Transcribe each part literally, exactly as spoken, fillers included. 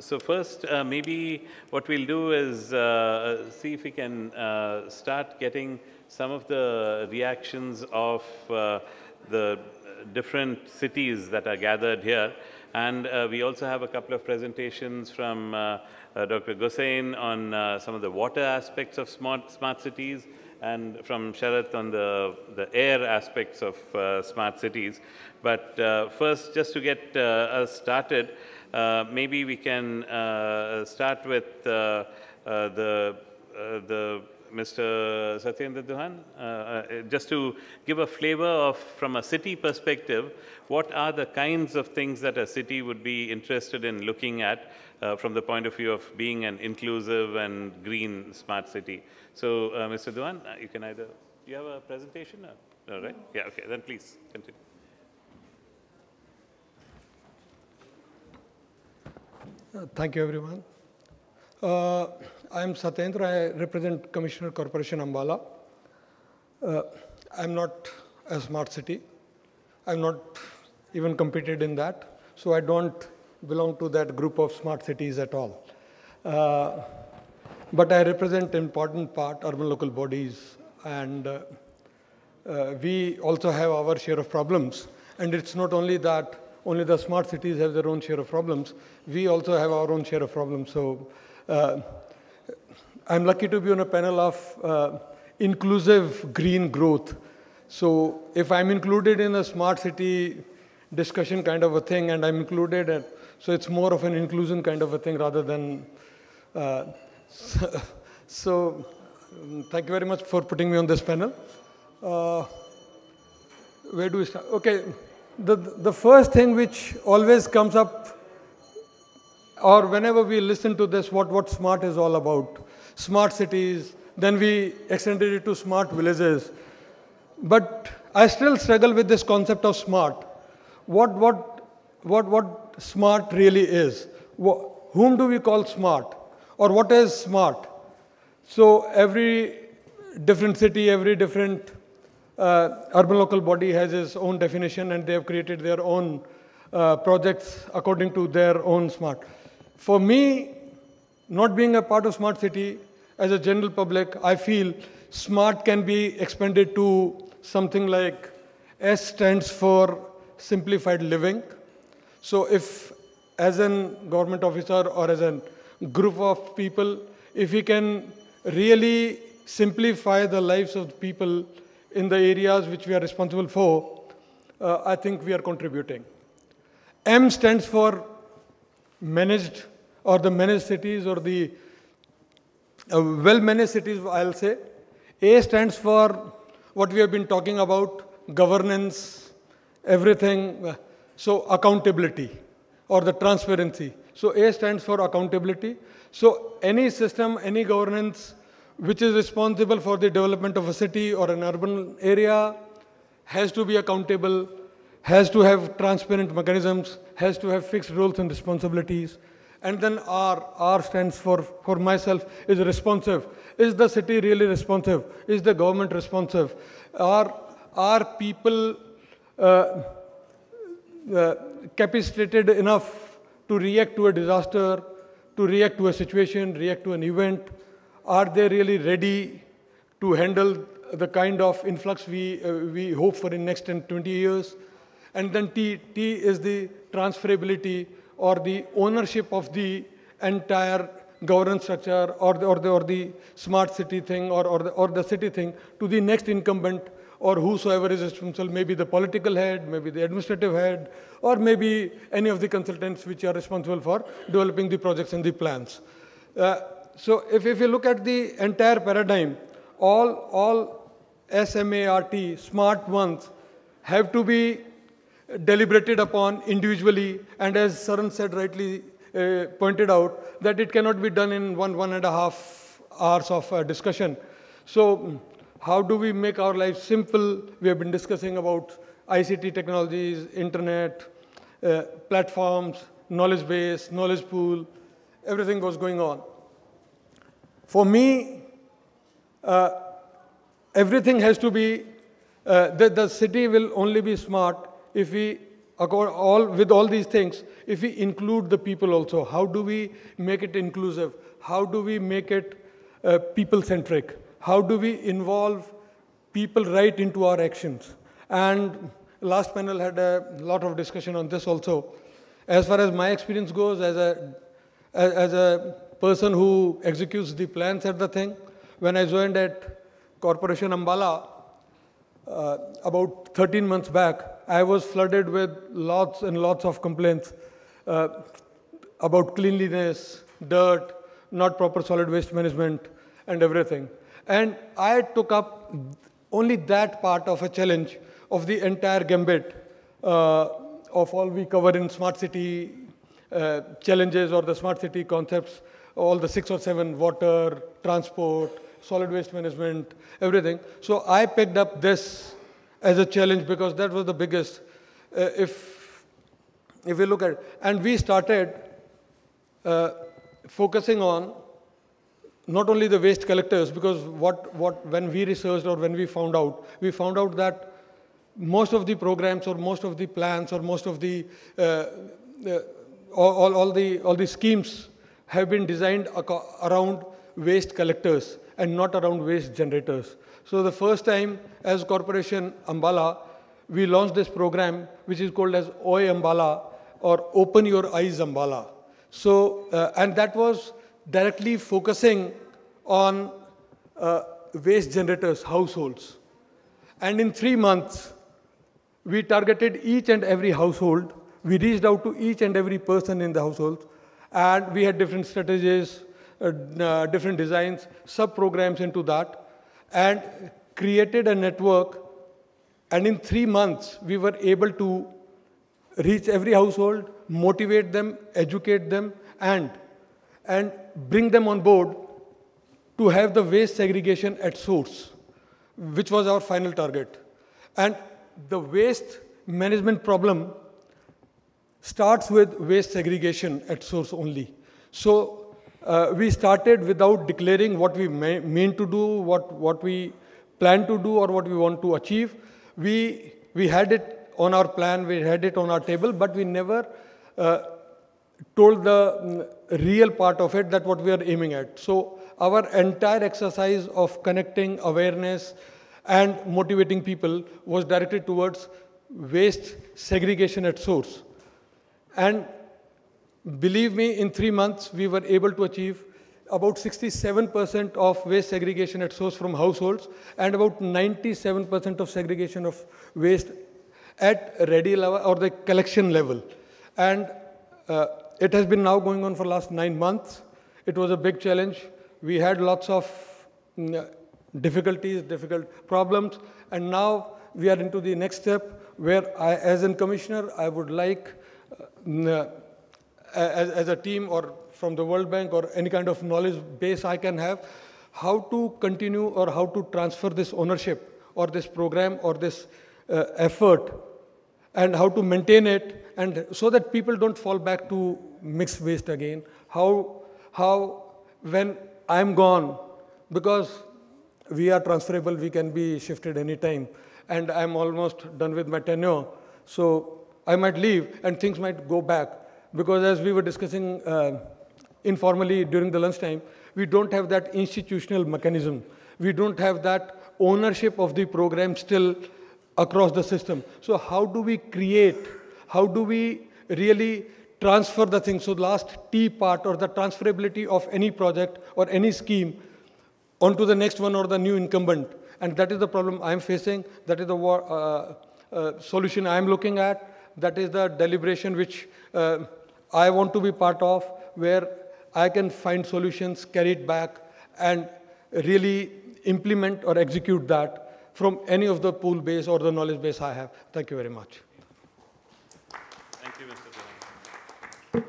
so first, uh, maybe what we'll do is uh, see if we can uh, start getting some of the reactions of uh, the different cities that are gathered here. And uh, we also have a couple of presentations from uh, uh, Doctor Gosain on uh, some of the water aspects of smart, smart cities, and from Sharath on the, the air aspects of uh, smart cities. But uh, first, just to get uh, us started, uh, maybe we can uh, start with uh, uh, the, uh, the Mister Satyendra Duhan, uh, uh, just to give a flavor of, from a city perspective, what are the kinds of things that a city would be interested in looking at uh, from the point of view of being an inclusive and green smart city. So, uh, Mister Duhan, uh, you can either, do you have a presentation? Or, no, right? Yeah, okay, then please continue. Uh, thank you, everyone. Uh, I am Satyendra. I represent Commissioner Corporation Ambala. Uh, I am not a smart city. I am not even competed in that. So I don't belong to that group of smart cities at all. Uh, but I represent an important part, urban local bodies. And uh, uh, we also have our share of problems. And it's not only that only the smart cities have their own share of problems. We also have our own share of problems. So uh, I'm lucky to be on a panel of uh, inclusive green growth. So if I'm included in a smart city discussion kind of a thing, and I'm included, in, so it's more of an inclusion kind of a thing rather than, uh, so, so um, thank you very much for putting me on this panel. Uh, where do we start? Okay, the, the first thing which always comes up, or whenever we listen to this, what, what smart is all about, smart cities, then we extended it to smart villages. But I still struggle with this concept of smart. What, what, what, what smart really is? Wh whom do we call smart? Or what is smart? So every different city, every different uh, urban local body has its own definition, and they have created their own uh, projects according to their own smart. For me, not being a part of smart city, as a general public, I feel smart can be expanded to something like S stands for simplified living. So if as a government officer or as a group of people, if we can really simplify the lives of people in the areas which we are responsible for, uh, I think we are contributing. M stands for managed, or the managed cities, or the uh, well-managed cities, I'll say. A stands for what we have been talking about, governance, everything. So accountability, or the transparency. So A stands for accountability. So any system, any governance which is responsible for the development of a city or an urban area has to be accountable, has to have transparent mechanisms, has to have fixed roles and responsibilities. And then R, R stands for, for myself, is responsive. Is the city really responsive? Is the government responsive? Are, are people uh, uh, capacitated enough to react to a disaster, to react to a situation, react to an event? Are they really ready to handle the kind of influx we, uh, we hope for in next ten, twenty years? And then T, T is the transferability, or the ownership of the entire governance structure, or the, or the, or the smart city thing, or, or, the, or the city thing to the next incumbent, or whosoever is responsible, maybe the political head, maybe the administrative head, or maybe any of the consultants which are responsible for developing the projects and the plans. Uh, so if, if you look at the entire paradigm, all, all S M A R T, smart ones, have to be deliberated upon individually, and as Saran said rightly, uh, pointed out, that it cannot be done in one, one and a half hours of uh, discussion. So how do we make our lives simple? We have been discussing about I C T technologies, internet, uh, platforms, knowledge base, knowledge pool, everything was going on. For me, uh, everything has to be, uh, the, the city will only be smart if we all, with all these things, if we include the people also, how do we make it inclusive? How do we make it uh, people-centric? How do we involve people right into our actions? And last panel had a lot of discussion on this also. As far as my experience goes, as a, as, as a person who executes the plans at the thing, when I joined at Corporation Ambala, uh, about thirteen months back, I was flooded with lots and lots of complaints uh, about cleanliness, dirt, not proper solid waste management, and everything. And I took up only that part of a challenge of the entire gambit uh, of all we cover in smart city uh, challenges or the smart city concepts, all the six or seven: water, transport, solid waste management, everything. So I picked up this as a challenge because that was the biggest. Uh, if, if we look at it, and we started uh, focusing on not only the waste collectors, because what, what, when we researched or when we found out, we found out that most of the programs or most of the plans or most of the, uh, uh, all, all the, all the schemes have been designed around waste collectors and not around waste generators. So the first time as Corporation Ambala, we launched this program which is called as Oi Ambala or Open Your Eyes Ambala. So, uh, and that was directly focusing on uh, waste generators, households. And in three months, we targeted each and every household. We reached out to each and every person in the household. And we had different strategies, uh, uh, different designs, sub-programs into that, and created a network. And in three months, we were able to reach every household, motivate them, educate them, and, and bring them on board to have the waste segregation at source, which was our final target. And the waste management problem starts with waste segregation at source only. So uh, we started without declaring what we may, mean to do, what, what we plan to do, or what we want to achieve. We, we had it on our plan, we had it on our table, but we never uh, told the real part of it, that what we are aiming at. So our entire exercise of connecting awareness and motivating people was directed towards waste segregation at source. And believe me, in three months, we were able to achieve about sixty-seven percent of waste segregation at source from households and about ninety-seven percent of segregation of waste at ready level or the collection level. And uh, it has been now going on for the last nine months. It was a big challenge. We had lots of uh, difficulties, difficult problems, and now we are into the next step where I, as a commissioner, I would like uh, as, as a team or from the World Bank or any kind of knowledge base I can have, how to continue or how to transfer this ownership or this program or this uh, effort and how to maintain it, and so that people don't fall back to mixed waste again. How, how when I'm gone, because we are transferable, we can be shifted anytime, and I'm almost done with my tenure, so I might leave and things might go back. Because as we were discussing uh, informally during the lunchtime, we don't have that institutional mechanism. We don't have that ownership of the program still across the system. So how do we create, how do we really transfer the thing? So the last T part, or the transferability of any project or any scheme onto the next one or the new incumbent. And that is the problem I'm facing. That is the uh, uh, solution I'm looking at. That is the deliberation which uh, I want to be part of, where I can find solutions, carry it back, and really implement or execute that from any of the pool base or the knowledge base I have. Thank you very much. Thank you, Mister Duhan.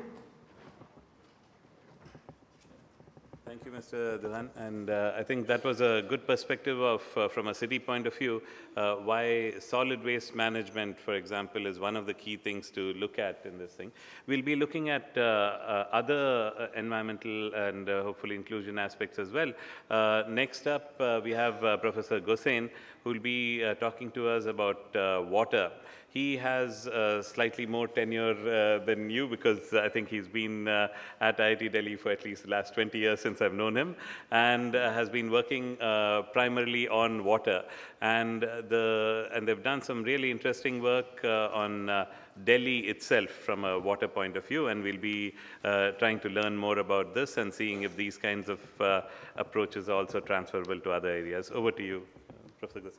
Thank you, Mister Duhan. And uh, I think that was a good perspective of, uh, from a city point of view, uh, why solid waste management, for example, is one of the key things to look at in this thing. We'll be looking at uh, uh, other uh, environmental and uh, hopefully inclusion aspects as well. Uh, next up, uh, we have uh, Professor Gosain, who will be uh, talking to us about uh, water. He has uh, slightly more tenure uh, than you, because I think he's been uh, at I I T Delhi for at least the last twenty years since I've known him, and uh, has been working uh, primarily on water. And, uh, the, and they've done some really interesting work uh, on uh, Delhi itself from a water point of view, and we'll be uh, trying to learn more about this and seeing if these kinds of uh, approaches are also transferable to other areas. Over to you, Professor Gosai.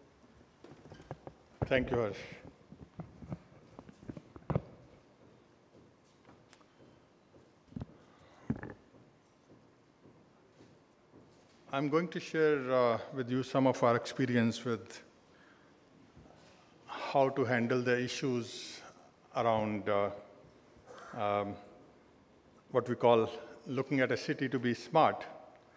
Thank you, Harsh. I'm going to share uh, with you some of our experience with how to handle the issues around uh, um, what we call looking at a city to be smart.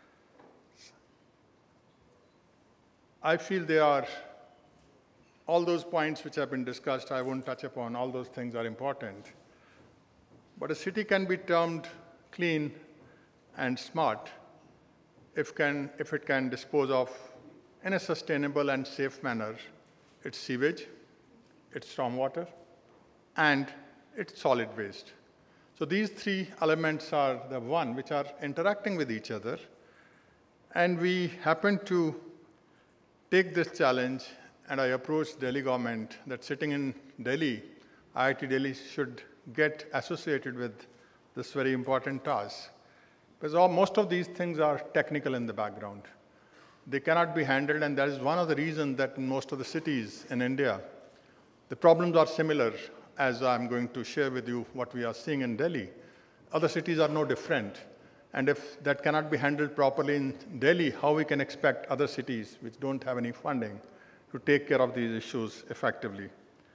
I feel there are all those points which have been discussed, I won't touch upon, all those things are important. But a city can be termed clean and smart if, can, if it can dispose of, in a sustainable and safe manner, its sewage, its stormwater, and its solid waste. So these three elements are the one which are interacting with each other. And we happen to take this challenge, and I approached Delhi government that sitting in Delhi, I I T Delhi should get associated with this very important task. Because all, most of these things are technical in the background. They cannot be handled, and that is one of the reasons that in most of the cities in India, the problems are similar, as I'm going to share with you what we are seeing in Delhi. Other cities are no different. And if that cannot be handled properly in Delhi, how we can expect other cities which don't have any funding to take care of these issues effectively?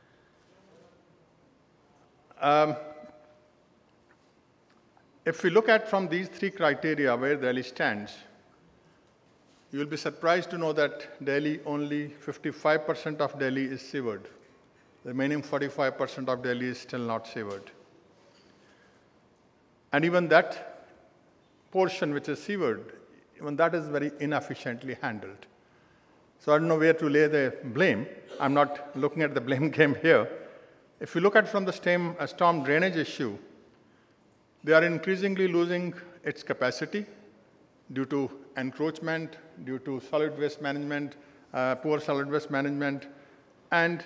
Um, if we look at from these three criteria where Delhi stands, you will be surprised to know that Delhi, only fifty-five percent of Delhi is sewered. The remaining forty-five percent of Delhi is still not sewered. And even that portion which is sewered, even that is very inefficiently handled. So I don't know where to lay the blame. I'm not looking at the blame game here. If you look at from the storm, uh, storm drainage issue, they are increasingly losing its capacity due to encroachment, due to solid waste management, uh, poor solid waste management. And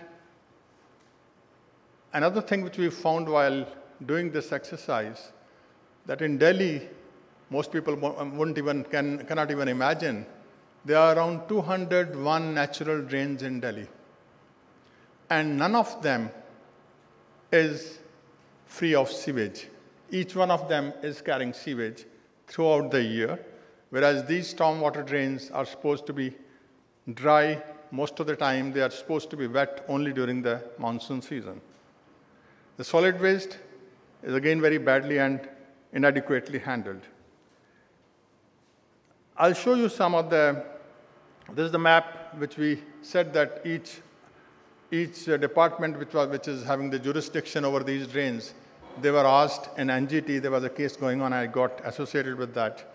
another thing which we found while doing this exercise, that in Delhi, most people wouldn't even, can, cannot even imagine, there are around two hundred one natural drains in Delhi. And none of them is free of sewage. Each one of them is carrying sewage throughout the year, whereas these stormwater drains are supposed to be dry most of the time. They are supposed to be wet only during the monsoon season. The solid waste is again very badly and inadequately handled. I'll show you some of the, this is the map which we said that each, each uh, department which, was, which is having the jurisdiction over these drains, they were asked in N G T, there was a case going on, I got associated with that.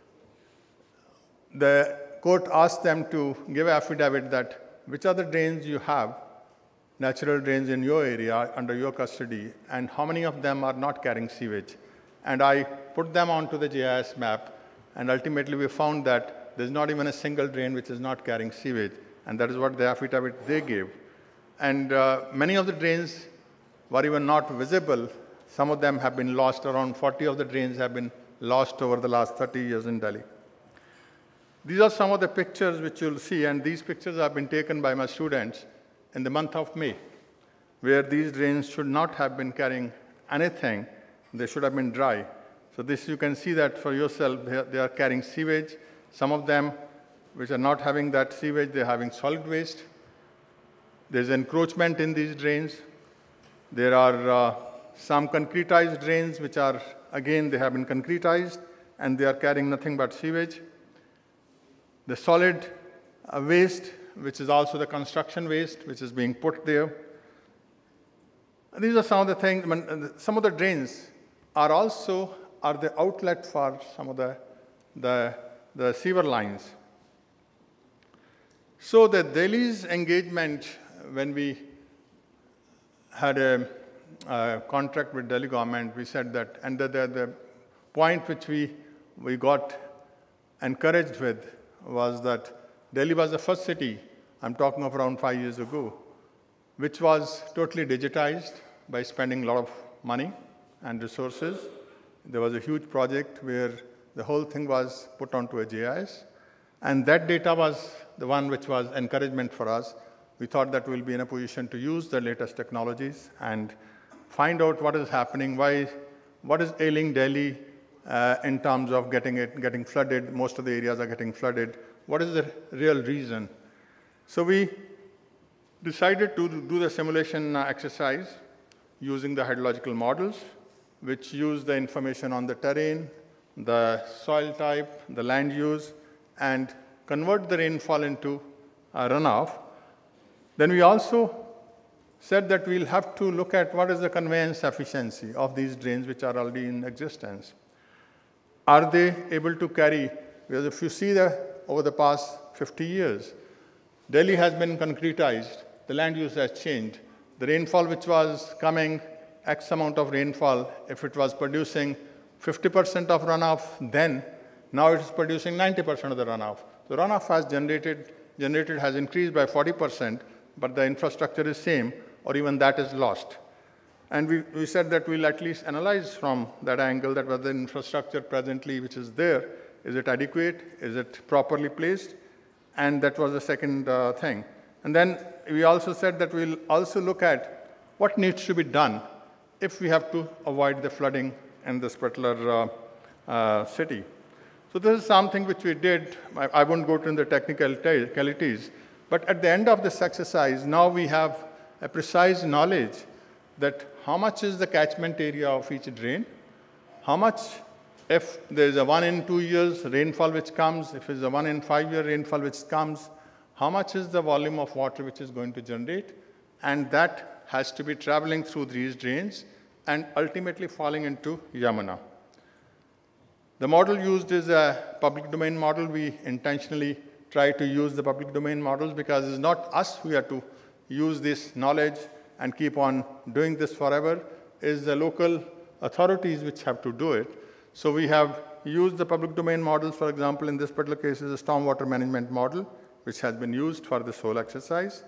The court asked them to give affidavit that which are the drains you have, natural drains in your area under your custody, and how many of them are not carrying sewage. And I put them onto the G I S map, and ultimately we found that there's not even a single drain which is not carrying sewage, and that is what the affidavit they gave. And uh, many of the drains were even not visible. Some of them have been lost. Around forty of the drains have been lost over the last thirty years in Delhi. These are some of the pictures which you'll see, and these pictures have been taken by my students in the month of May, where these drains should not have been carrying anything. They should have been dry. So this, you can see that for yourself, they are, they are carrying sewage. Some of them, which are not having that sewage, they're having solid waste. There's encroachment in these drains. There are uh, some concretized drains, which are, again, they have been concretized, and they are carrying nothing but sewage. The solid uh, waste, which is also the construction waste, which is being put there. And these are some of the things. I mean, some of the drains are also are the outlet for some of the, the, the sewer lines. So the Delhi's engagement, when we had a, a contract with Delhi government, we said that, and the, the, the point which we, we got encouraged with was that Delhi was the first city, I'm talking of around five years ago, which was totally digitized by spending a lot of money and resources. There was a huge project where the whole thing was put onto a G I S. And that data was the one which was encouragement for us. We thought that we'll be in a position to use the latest technologies and find out what is happening, why, what is ailing Delhi uh, in terms of getting it, getting flooded. Most of the areas are getting flooded. What is the real reason? So we decided to do the simulation exercise using the hydrological models, which use the information on the terrain, the soil type, the land use, and convert the rainfall into a runoff. Then we also said that we'll have to look at what is the conveyance efficiency of these drains which are already in existence. Are they able to carry? Because if you see that over the past fifty years, Delhi has been concretized, the land use has changed. The rainfall which was coming, X amount of rainfall, if it was producing fifty percent of runoff then, now it is producing ninety percent of the runoff. The runoff has generated, generated has increased by forty percent, but the infrastructure is same, or even that is lost. And we, we said that we'll at least analyze from that angle that whether the infrastructure presently which is there, is it adequate, is it properly placed? And that was the second uh, thing. And then we also said that we'll also look at what needs to be done if we have to avoid the flooding in this particular uh, uh, city. So this is something which we did. I, I won't go into the technicalities, but at the end of this exercise, now we have a precise knowledge that how much is the catchment area of each drain, how much, if there's a one in two years rainfall which comes, if it's a one in five year rainfall which comes, how much is the volume of water which is going to generate, and that has to be traveling through these drains and ultimately falling into Yamuna. The model used is a public domain model. We intentionally try to use the public domain models because it's not us who have to use this knowledge and keep on doing this forever. It's the local authorities which have to do it. So we have used the public domain models. For example, in this particular case is a stormwater management model, which has been used for this whole exercise.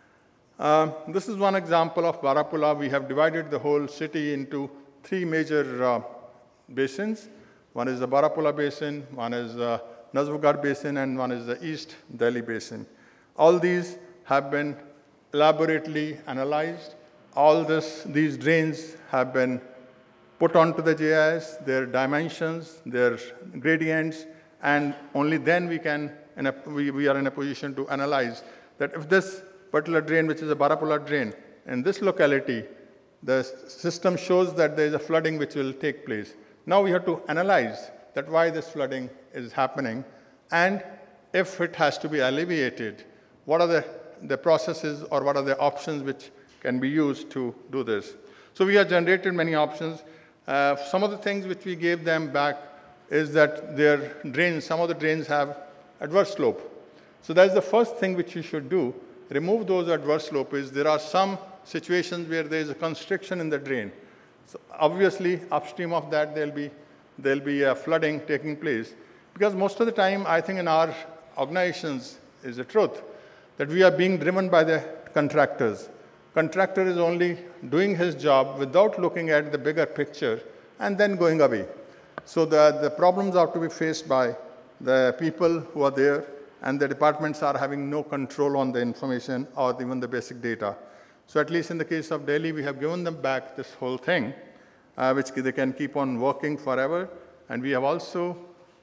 Uh, this is one example of Barapula. We have divided the whole city into three major uh, basins. One is the Barapula Basin, one is the Nazbugarh Basin, and one is the East Delhi Basin. All these have been elaborately analyzed. All this, these drains have been put onto the G I S, their dimensions, their gradients, and only then we, can, in a, we, we are in a position to analyze that if this particular drain, which is a Barapula drain, in this locality, the system shows that there is a flooding which will take place. Now we have to analyze that why this flooding is happening, and if it has to be alleviated, what are the, the processes or what are the options which can be used to do this. So we have generated many options. Uh, some of the things which we gave them back is that their drains, some of the drains have adverse slope. So that's the first thing which you should do. Remove those adverse slopes. There are some situations where there is a constriction in the drain. So obviously, upstream of that, there'll be, there'll be a flooding taking place. Because most of the time, I think in our organizations is the truth, that we are being driven by the contractors. Contractor is only doing his job without looking at the bigger picture and then going away. So the, the problems are to be faced by the people who are there, and the departments are having no control on the information or even the basic data. So at least in the case of Delhi, we have given them back this whole thing, uh, which they can keep on working forever. And we have also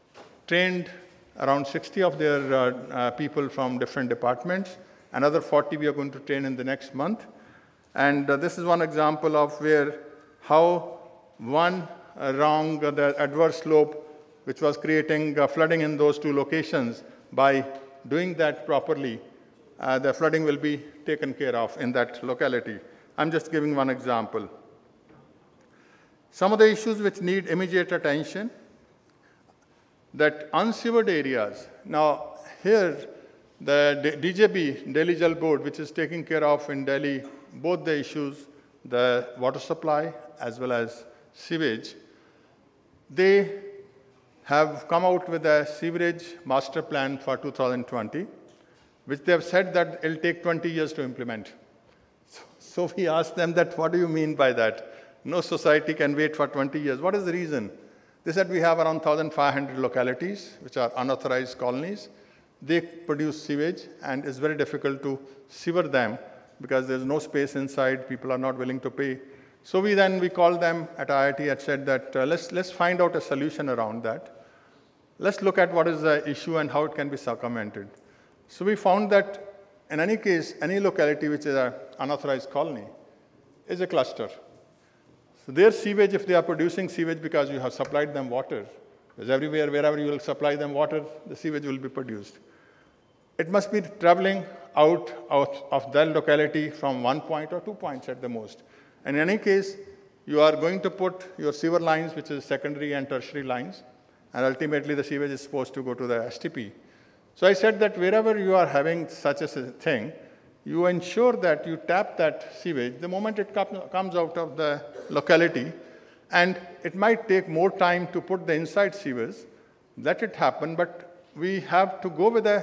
trained around sixty of their uh, uh, people from different departments. Another forty we are going to train in the next month. And uh, this is one example of where how one uh, wrong, uh, the adverse slope, which was creating uh, flooding in those two locations, by doing that properly, uh, the flooding will be taken care of in that locality. I'm just giving one example. Some of the issues which need immediate attention, that unsewered areas. Now, here, The D J B, Delhi Jal Board, which is taking care of in Delhi both the issues, the water supply as well as sewage, they have come out with a sewerage master plan for two thousand twenty, which they have said that it'll take twenty years to implement. So, so we asked them that, what do you mean by that? No society can wait for twenty years. What is the reason? They said we have around one thousand five hundred localities, which are unauthorized colonies. They produce sewage, and it's very difficult to sewer them because there's no space inside. People are not willing to pay. So we then we called them at I I T and said that uh, let's let's find out a solution around that. Let's look at what is the issue and how it can be circumvented. So we found that in any case, any locality which is an unauthorized colony is a cluster. So their sewage, if they are producing sewage because you have supplied them water, because everywhere, wherever you will supply them water, the sewage will be produced. It must be traveling out, out of that locality from one point or two points at the most. And in any case, you are going to put your sewer lines, which is secondary and tertiary lines, and ultimately the sewage is supposed to go to the S T P. So I said that wherever you are having such a thing, you ensure that you tap that sewage the moment it comes out of the locality, and it might take more time to put the inside sewers. Let it happen, but we have to go with a,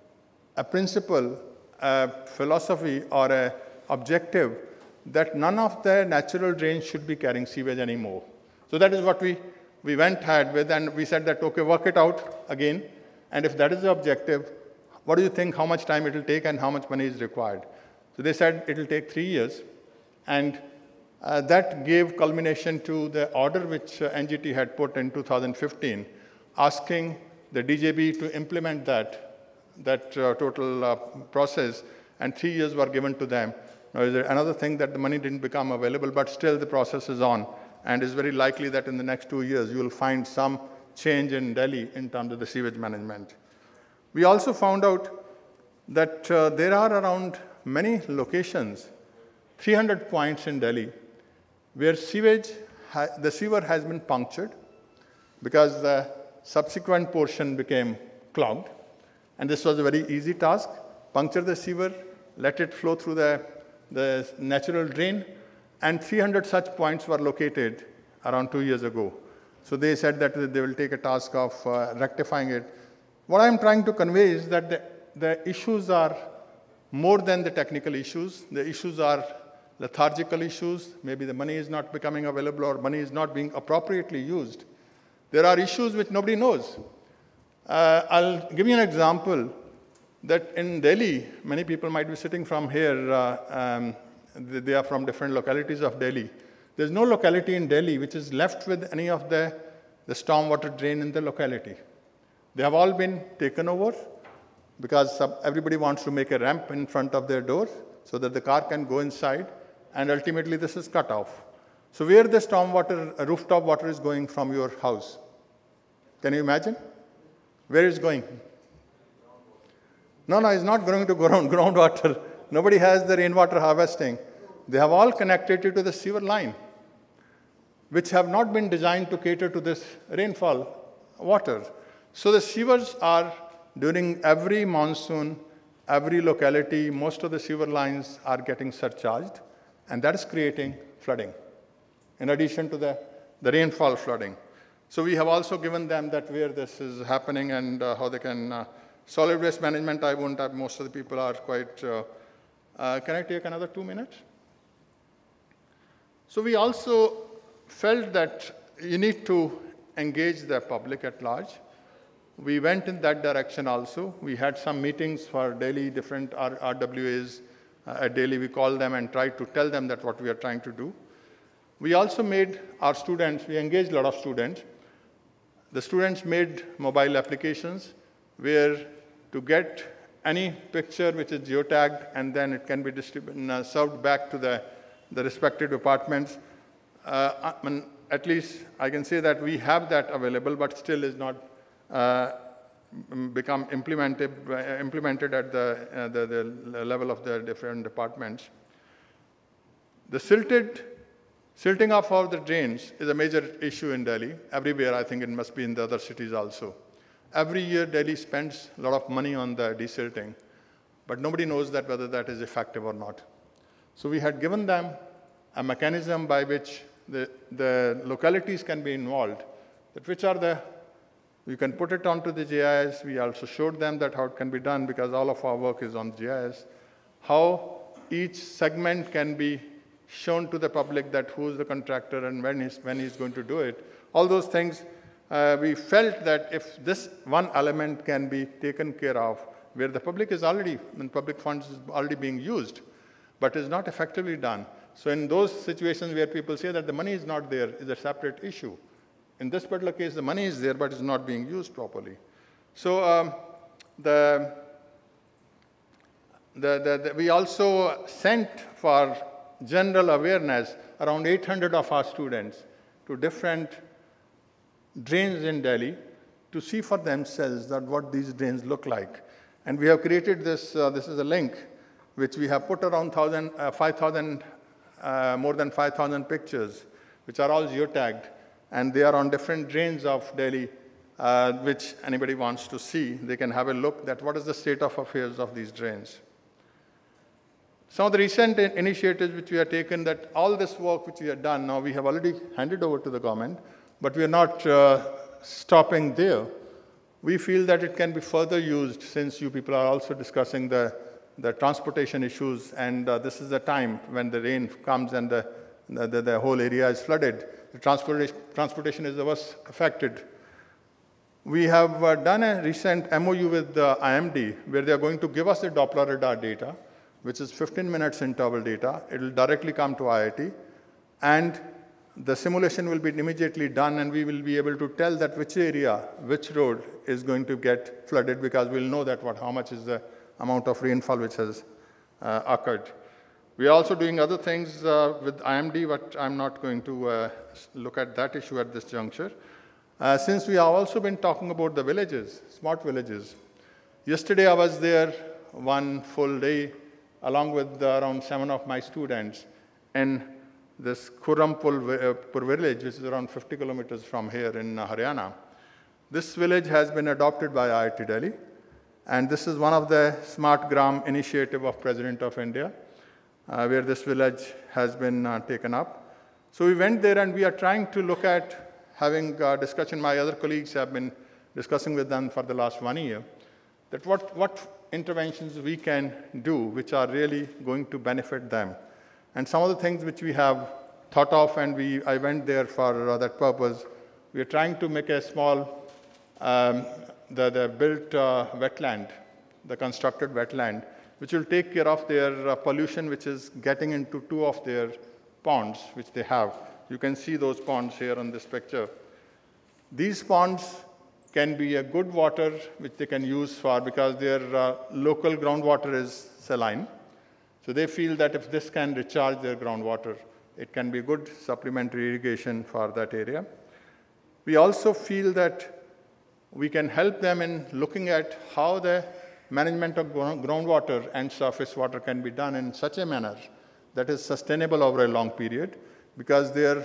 a principle, a philosophy, or an objective that none of the natural drains should be carrying sewage anymore. So that is what we, we went ahead with, and we said that, okay, work it out again, and if that is the objective, what do you think, how much time it will take and how much money is required? So they said it will take three years, and uh, that gave culmination to the order which uh, N G T had put in two thousand fifteen, asking the D J B to implement that, that uh, total uh, process, and three years were given to them. Now, is there another thing that the money didn't become available, but still the process is on, and it's very likely that in the next two years you will find some change in Delhi in terms of the sewage management. We also found out that uh, there are around many locations, three hundred points in Delhi, where sewage, the sewer has been punctured because the subsequent portion became clogged. And this was a very easy task. Puncture the sewer, let it flow through the, the natural drain, and three hundred such points were located around two years ago. So they said that they will take a task of uh, rectifying it. What I'm trying to convey is that the, the issues are more than the technical issues. The issues are lethargical issues. Maybe the money is not becoming available or money is not being appropriately used. There are issues which nobody knows. Uh, I'll give you an example that in Delhi, many people might be sitting from here. Uh, um, they are from different localities of Delhi. There's no locality in Delhi which is left with any of the, the stormwater drain in the locality. They have all been taken over because everybody wants to make a ramp in front of their door so that the car can go inside, and ultimately this is cut off. So where the stormwater, uh, rooftop water is going from your house? Can you imagine? Where is it going? No, no, it's not going to ground, groundwater. Nobody has the rainwater harvesting. They have all connected it to the sewer line, which have not been designed to cater to this rainfall water. So the sewers are, during every monsoon, every locality, most of the sewer lines are getting surcharged, and that is creating flooding, in addition to the, the rainfall flooding. So we have also given them that where this is happening and uh, how they can, uh, solid waste management, I won't have, most of the people are quite, uh, uh, can I take another two minutes? So we also felt that you need to engage the public at large. We went in that direction also. We had some meetings for daily different R W As uh, at Delhi. We called them and tried to tell them that what we are trying to do. We also made our students, we engaged a lot of students. The students made mobile applications where to get any picture which is geotagged, and then it can be distributed, uh, served back to the, the respective departments. Uh, I mean, at least I can say that we have that available, but still is not uh, become implemented, uh, implemented at the, uh, the, the level of the different departments. The silted, silting off of the drains is a major issue in Delhi. Everywhere, I think it must be in the other cities also. Every year, Delhi spends a lot of money on the desilting, but nobody knows that whether that is effective or not. So we had given them a mechanism by which the, the localities can be involved, that which are the, you can put it onto the G I S. We also showed them that how it can be done because all of our work is on G I S. How each segment can be shown to the public that who is the contractor and when he's, when he's going to do it. All those things, uh, we felt that if this one element can be taken care of, where the public is already, and public funds is already being used, but is not effectively done. So in those situations where people say that the money is not there, is a separate issue. In this particular case, the money is there, but it's not being used properly. So um, the, the, the, the, we also sent for general awareness around eight hundred of our students to different drains in Delhi to see for themselves that what these drains look like. And we have created this, uh, this is a link, which we have put around uh, five thousand, uh, more than five thousand pictures, which are all geotagged. And they are on different drains of Delhi, uh, which anybody wants to see. They can have a look at what is the state of affairs of these drains. Some of the recent in initiatives which we have taken, that all this work which we have done, now we have already handed over to the government, but we are not uh, stopping there. We feel that it can be further used since you people are also discussing the, the transportation issues, and uh, this is the time when the rain comes and the, the, the, the whole area is flooded. The transportation, transportation is the worst affected. We have uh, done a recent M O U with the I M D, where they are going to give us the Doppler radar data, which is fifteen minutes interval data. It will directly come to I I T, and the simulation will be immediately done, and we will be able to tell that which area, which road is going to get flooded, because we'll know that what, how much is the amount of rainfall which has uh, occurred. We are also doing other things uh, with I M D, but I'm not going to uh, look at that issue at this juncture. Uh, since we have also been talking about the villages, smart villages. Yesterday I was there one full day along with uh, around seven of my students in this Khurrampur village, which is around fifty kilometers from here in uh, Haryana. This village has been adopted by I I T Delhi, and this is one of the Smart Gram initiative of President of India, uh, where this village has been uh, taken up. So we went there, and we are trying to look at having a discussion. My other colleagues have been discussing with them for the last one year, that what, what interventions we can do which are really going to benefit them. And some of the things which we have thought of, and we, I went there for uh, that purpose, we are trying to make a small, um, the, the built uh, wetland, the constructed wetland, which will take care of their uh, pollution, which is getting into two of their ponds, which they have. You can see those ponds here on this picture. These ponds can be a good water which they can use for, because their uh, local groundwater is saline. So they feel that if this can recharge their groundwater, it can be good supplementary irrigation for that area. We also feel that we can help them in looking at how the management of groundwater and surface water can be done in such a manner that is sustainable over a long period, because their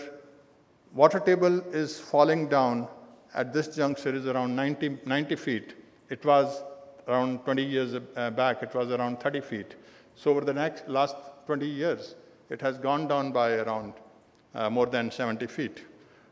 water table is falling down at this juncture is around ninety, ninety feet. It was around twenty years uh, back, it was around thirty feet. So over the next last twenty years, it has gone down by around uh, more than seventy feet.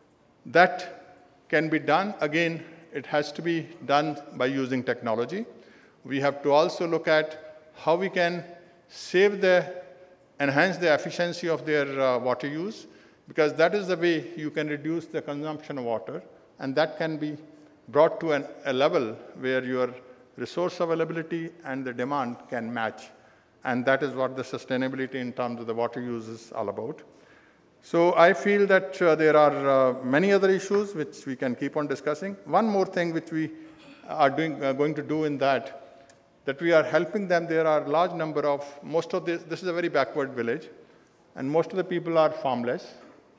That can be done. Again, it has to be done by using technology. We have to also look at how we can save the, enhance the efficiency of their uh, water use, because that is the way you can reduce the consumption of water, and that can be brought to an, a level where your resource availability and the demand can match. And that is what the sustainability in terms of the water use is all about. So I feel that uh, there are uh, many other issues which we can keep on discussing. One more thing which we are doing, uh, going to do in that, that we are helping them. There are a large number of, most of this, this is a very backward village, and most of the people are farmless.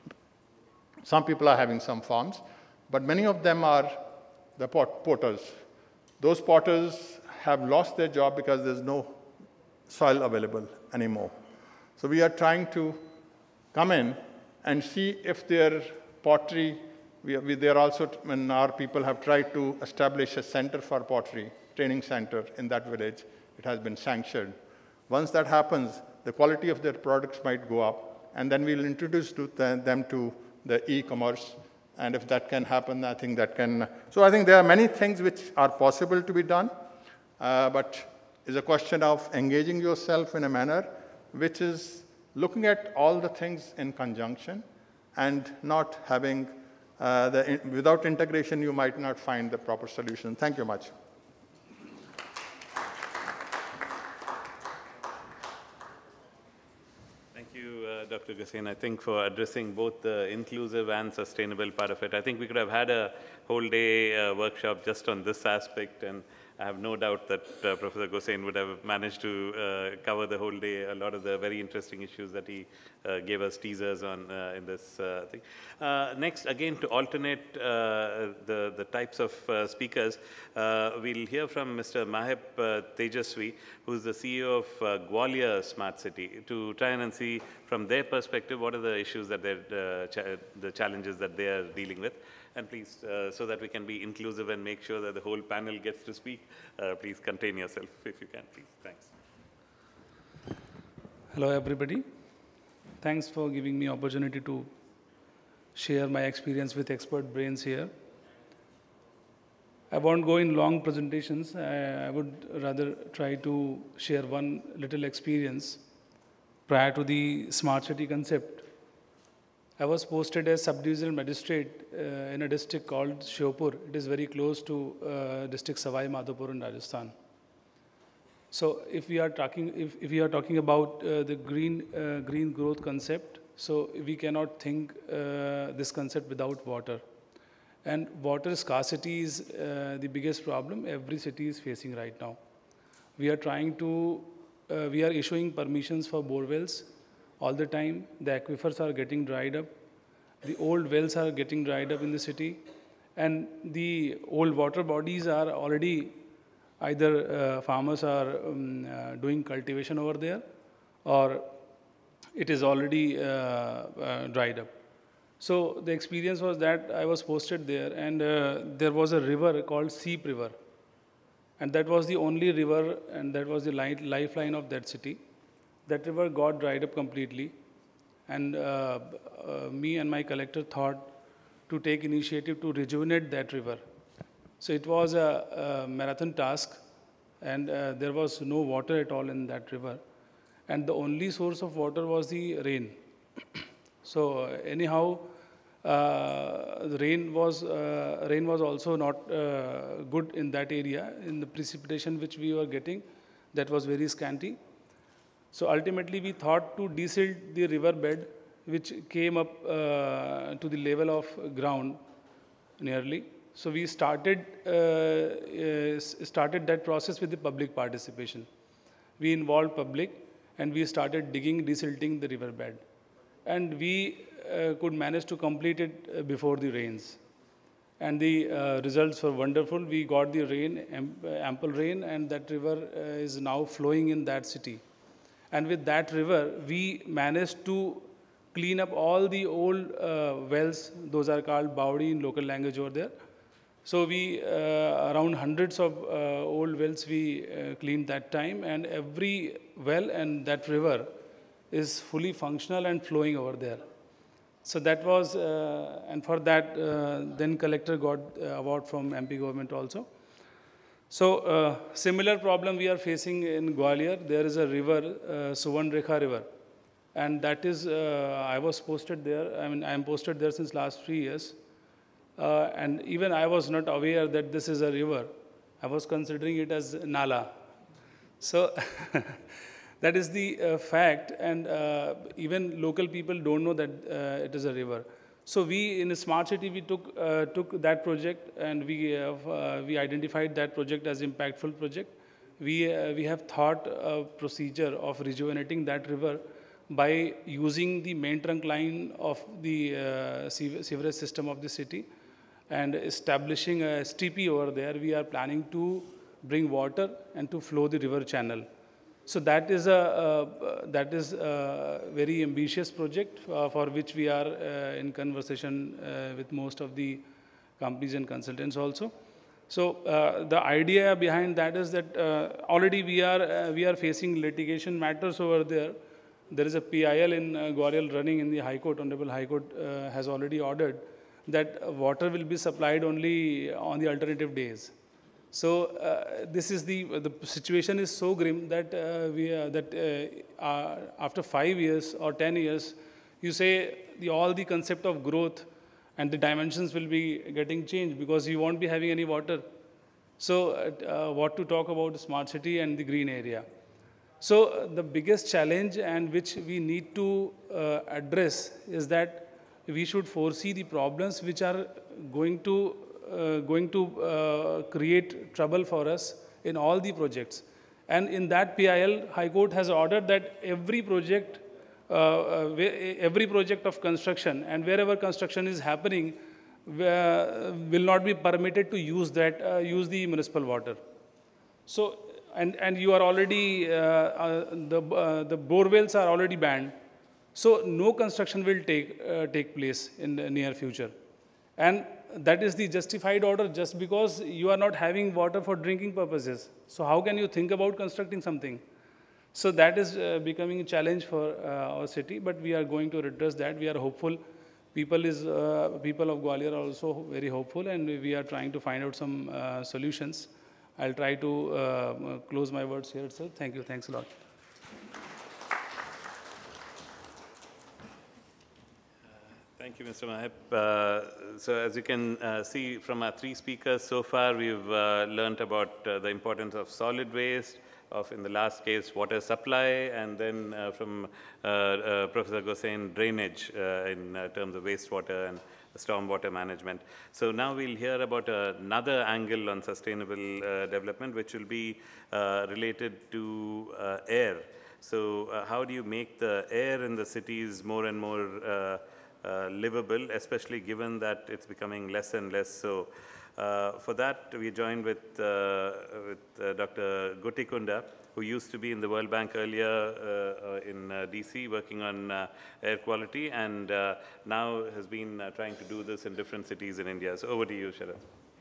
Some people are having some farms, but many of them are the pot potters. Those potters have lost their job because there's no soil available anymore. So we are trying to come in and see if their pottery We, we, there also, when our people have tried to establish a center for pottery, training center in that village, it has been sanctioned. Once that happens, the quality of their products might go up, and then we'll introduce to them to the e-commerce. And if that can happen, I think that can. So I think there are many things which are possible to be done, uh, but it's a question of engaging yourself in a manner which is looking at all the things in conjunction and not having uh, the, without integration, you might not find the proper solution. Thank you much. Thank you, uh, Doctor Gosain, I think for addressing both the inclusive and sustainable part of it. I think we could have had a whole day uh, workshop just on this aspect, and I have no doubt that uh, Professor Gosain would have managed to uh, cover the whole day a lot of the very interesting issues that he uh, gave us teasers on uh, in this uh, thing. Uh, next, again, to alternate uh, the, the types of uh, speakers, uh, we'll hear from Mister Mahip uh, Tejasvi, who's the C E O of uh, Gwalior Smart City, to try and see from their perspective what are the issues that they're, uh, cha the challenges that they are dealing with. And please, uh, so that we can be inclusive and make sure that the whole panel gets to speak, uh, please contain yourself if you can, please. Thanks. Hello, everybody. Thanks for giving me opportunity to share my experience with expert brains here. I won't go in long presentations. I, I would rather try to share one little experience prior to the smart city concept. I was posted as sub-divisional magistrate uh, in a district called Shiopur. It is very close to uh, district Savai Madhopur in Rajasthan. So if we are talking, if, if we are talking about uh, the green, uh, green growth concept, so we cannot think uh, this concept without water. And water scarcity is uh, the biggest problem every city is facing right now. We are trying to, uh, we are issuing permissions for bore wells. All the time, the aquifers are getting dried up. The old wells are getting dried up in the city. And the old water bodies are already, either uh, farmers are um, uh, doing cultivation over there, or it is already uh, uh, dried up. So the experience was that I was posted there, and uh, there was a river called Seep River. And that was the only river, and that was the lifeline of that city. That river got dried up completely, and uh, uh, me and my collector thought to take initiative to rejuvenate that river. So it was a, a marathon task, and uh, there was no water at all in that river. And the only source of water was the rain. So uh, anyhow, uh, the rain was, uh, rain was also not uh, good in that area. In the precipitation which we were getting, that was very scanty. So ultimately, we thought to desilt the river bed, which came up uh, to the level of ground nearly. So we started, uh, uh, started that process with the public participation. We involved public, and we started digging, desilting the river bed. And we uh, could manage to complete it before the rains. And the uh, results were wonderful. We got the rain, ample rain, and that river uh, is now flowing in that city. And with that river, we managed to clean up all the old uh, wells. Those are called Baudi in local language over there. So we, uh, around hundreds of uh, old wells we uh, cleaned that time, and every well and that river is fully functional and flowing over there. So that was, uh, and for that, uh, then collector got uh, award from M P government also. So uh, similar problem we are facing in Gwalior. There is a river, uh, Suvarnrekha River, and that is, uh, I was posted there. I mean, I am posted there since last three years. Uh, and even I was not aware that this is a river. I was considering it as Nala. So that is the uh, fact, and uh, even local people don't know that uh, it is a river. So we, in a smart city, we took, uh, took that project, and we, have, uh, we identified that project as impactful project. We, uh, we have thought a procedure of rejuvenating that river by using the main trunk line of the uh, sewerage system of the city and establishing a S T P over there. We are planning to bring water and to flow the river channel. So that is a uh, that is a very ambitious project uh, for which we are uh, in conversation uh, with most of the companies and consultants also. So uh, the idea behind that is that uh, already we are uh, we are facing litigation matters over there. There is a P I L in uh, Gwalior running in the High Court. Honorable High Court uh, has already ordered that water will be supplied only on the alternative days. So uh, this is the the situation is so grim that uh, we uh, that uh, uh, after five years or ten years, you say the all the concept of growth and the dimensions will be getting changed because you won't be having any water. So uh, what to talk about smart city and the green area? So uh, the biggest challenge and which we need to uh, address is that we should foresee the problems which are going to uh, going to uh, create trouble for us in all the projects. And in that P I L, High Court has ordered that every project, uh, uh, every project of construction and wherever construction is happening uh, will not be permitted to use that uh, use the municipal water. So and and you are already uh, uh, the uh, the bore wells are already banned. So no construction will take uh, take place in the near future, and that is the justified order just because you are not having water for drinking purposes. So how can you think about constructing something? So that is uh, becoming a challenge for uh, our city, but we are going to redress that. We are hopeful. People is uh, people of Gwalior are also very hopeful, and we are trying to find out some uh, solutions. I'll try to uh, close my words here, sir. Thank you. Thanks a lot. Thank you, Mister Mahip. Uh, so as you can uh, see from our three speakers so far, we've uh, learned about uh, the importance of solid waste, of, in the last case, water supply, and then uh, from uh, uh, Professor Gosain, drainage uh, in uh, terms of wastewater and stormwater management. So now we'll hear about uh, another angle on sustainable uh, development, which will be uh, related to uh, air. So uh, how do you make the air in the cities more and more uh, uh, livable, especially given that it's becoming less and less so? Uh, for that, we joined with, uh, with uh, Doctor Gotikunda, who used to be in the World Bank earlier uh, uh, in uh, D C working on uh, air quality, and uh, now has been uh, trying to do this in different cities in India. So over to you, Sharad.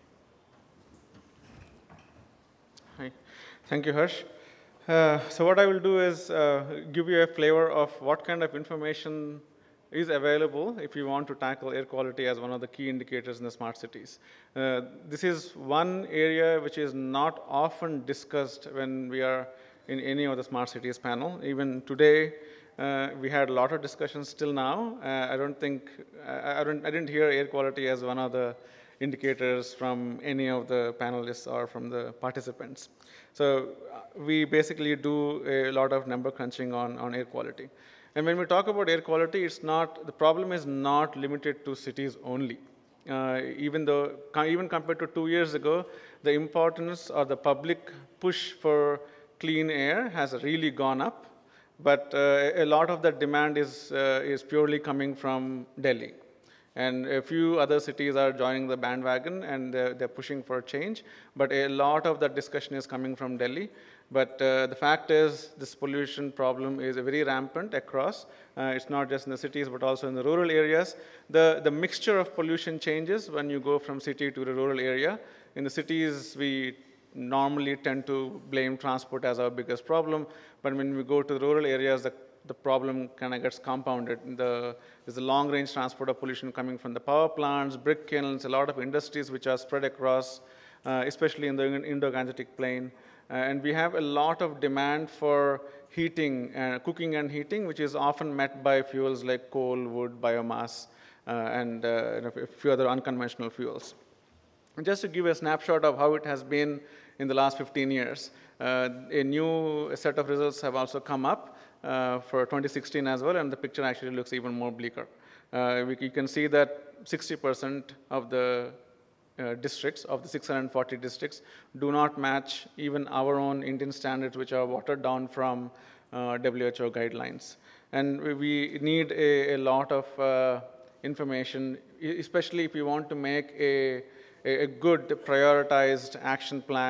Hi. Thank you, Harsh. Uh, so what I will do is uh, give you a flavor of what kind of information is available if you want to tackle air quality as one of the key indicators in the smart cities. Uh, this is one area which is not often discussed when we are in any of the smart cities panel. Even today, uh, we had a lot of discussions till now. Uh, I don't think, I, I, don't, I didn't hear air quality as one of the indicators from any of the panelists or from the participants. So we basically do a lot of number crunching on, on air quality. And when we talk about air quality, it's not, the problem is not limited to cities only. Uh, even though, even compared to two years ago, the importance or the public push for clean air has really gone up. But uh, a lot of that demand is, uh, is purely coming from Delhi. And a few other cities are joining the bandwagon and they're, they're pushing for change. But a lot of that discussion is coming from Delhi. But uh, the fact is, this pollution problem is very rampant across. Uh, it's not just in the cities, but also in the rural areas. The, the mixture of pollution changes when you go from city to the rural area. In the cities, we normally tend to blame transport as our biggest problem. But when we go to the rural areas, the, the problem kind of gets compounded. The, there's a long-range transport of pollution coming from the power plants, brick kilns, a lot of industries which are spread across, uh, especially in the Indo-Gangetic plain. Uh, and we have a lot of demand for heating, uh, cooking and heating, which is often met by fuels like coal, wood, biomass, uh, and uh, you know, a few other unconventional fuels. And just to give a snapshot of how it has been in the last fifteen years, uh, a new set of results have also come up uh, for twenty sixteen as well, and the picture actually looks even more bleaker. Uh, we, you can see that sixty percent of the Uh, districts, of the six hundred forty districts, do not match even our own Indian standards, which are watered down from uh, W H O guidelines. And we need a, a lot of uh, information, especially if you want to make a, a good prioritized action plan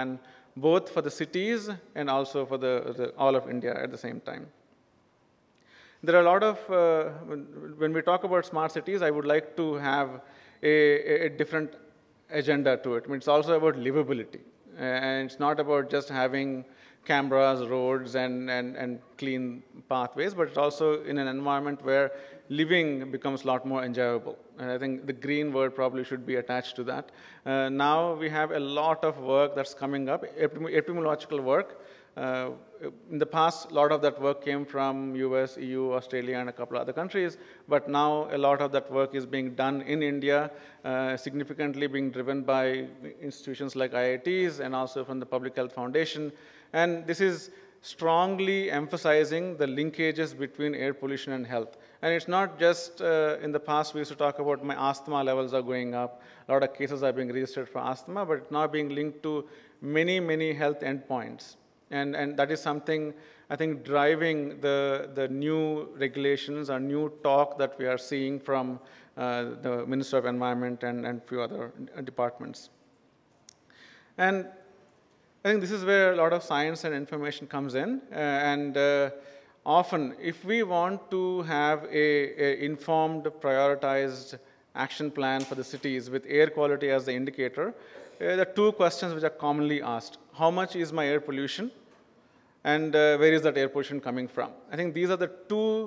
both for the cities and also for the, the all of India at the same time. There are a lot of, uh, when we talk about smart cities, I would like to have a, a different agenda to it. I mean, it's also about livability. And it's not about just having cameras, roads, and, and, and clean pathways, but it's also in an environment where living becomes a lot more enjoyable. And I think the green word probably should be attached to that. Uh, now we have a lot of work that's coming up, epidemiological work. Uh, in the past, a lot of that work came from U S, E U, Australia, and a couple of other countries, but now a lot of that work is being done in India, uh, significantly being driven by institutions like I I Ts and also from the Public Health Foundation. And this is strongly emphasizing the linkages between air pollution and health. And it's not just, uh, in the past we used to talk about my asthma levels are going up, a lot of cases are being registered for asthma, but it's now being linked to many, many health endpoints. And, and that is something, I think, driving the, the new regulations or new talk that we are seeing from uh, the Minister of Environment and, and a few other departments. And I think this is where a lot of science and information comes in. Uh, and uh, often, if we want to have a, a informed, prioritized action plan for the cities with air quality as the indicator, uh, there are two questions which are commonly asked. How much is my air pollution? And uh, where is that air pollution coming from? I think these are the two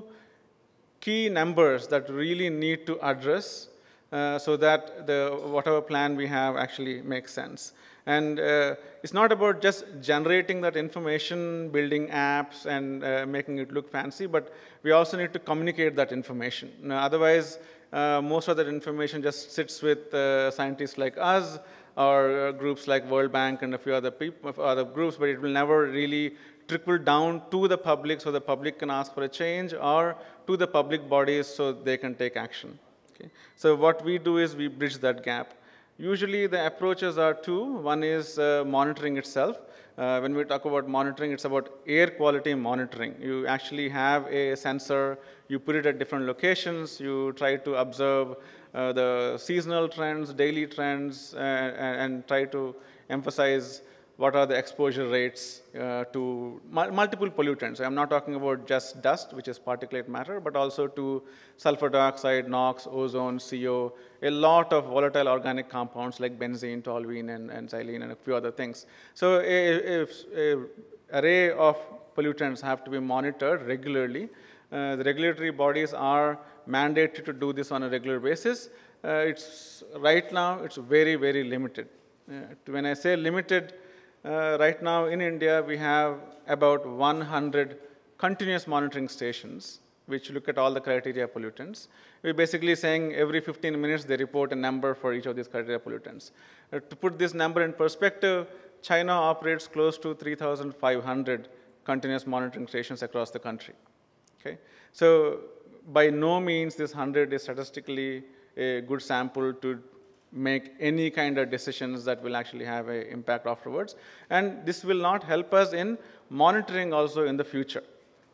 key numbers that really need to address uh, so that the, whatever plan we have actually makes sense. And uh, it's not about just generating that information, building apps, and uh, making it look fancy, but we also need to communicate that information. Now, otherwise, uh, most of that information just sits with uh, scientists like us or uh, groups like World Bank and a few other, people, other groups, but it will never really trickle down to the public so the public can ask for a change, or to the public bodies so they can take action. Okay? So what we do is we bridge that gap. Usually the approaches are two. One is uh, monitoring itself. Uh, when we talk about monitoring, it's about air quality monitoring. You actually have a sensor, you put it at different locations, you try to observe uh, the seasonal trends, daily trends, uh, and, and try to emphasize what are the exposure rates uh, to mul multiple pollutants. I'm not talking about just dust, which is particulate matter, but also to sulfur dioxide, NOx, ozone, C O, a lot of volatile organic compounds like benzene, toluene, and, and xylene, and a few other things. So a, a, a array of pollutants have to be monitored regularly. Uh, the regulatory bodies are mandated to do this on a regular basis. Uh, it's, right now, it's very, very limited. Uh, when I say limited, Uh, right now in India, we have about one hundred continuous monitoring stations, which look at all the criteria pollutants. We're basically saying every fifteen minutes, they report a number for each of these criteria pollutants. Uh, to put this number in perspective, China operates close to three thousand five hundred continuous monitoring stations across the country. Okay? So by no means this one hundred is statistically a good sample to make any kind of decisions that will actually have an impact afterwards. And this will not help us in monitoring also in the future.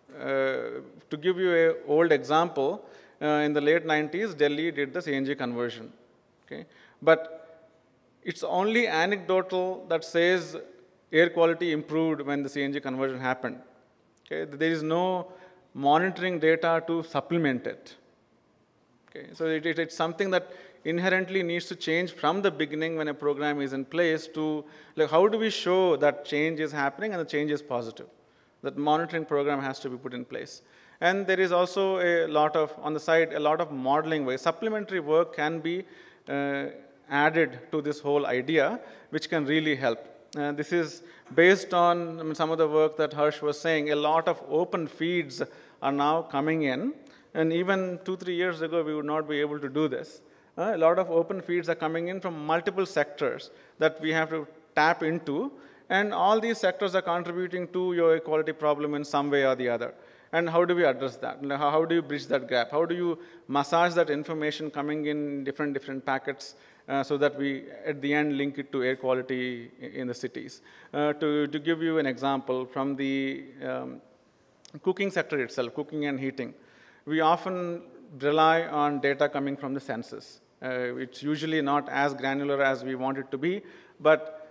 Uh, to give you an old example, uh, in the late nineties, Delhi did the C N G conversion. Okay? But it's only anecdotal that says air quality improved when the C N G conversion happened. Okay? There is no monitoring data to supplement it. Okay? So it, it, it's something that inherently needs to change from the beginning when a program is in place to, like, how do we show that change is happening and the change is positive? That monitoring program has to be put in place. And there is also a lot of, on the side, a lot of modeling work. Supplementary work can be uh, added to this whole idea, which can really help. Uh, this is based on I mean, some of the work that Harsh was saying. A lot of open feeds are now coming in. And even two, three years ago, we would not be able to do this. Uh, a lot of open feeds are coming in from multiple sectors that we have to tap into, and all these sectors are contributing to your air quality problem in some way or the other. And how do we address that? How do you bridge that gap? How do you massage that information coming in different, different packets uh, so that we, at the end, link it to air quality in the cities? Uh, to, to give you an example, from the um, cooking sector itself, cooking and heating, we often rely on data coming from the census. Uh, it's usually not as granular as we want it to be, but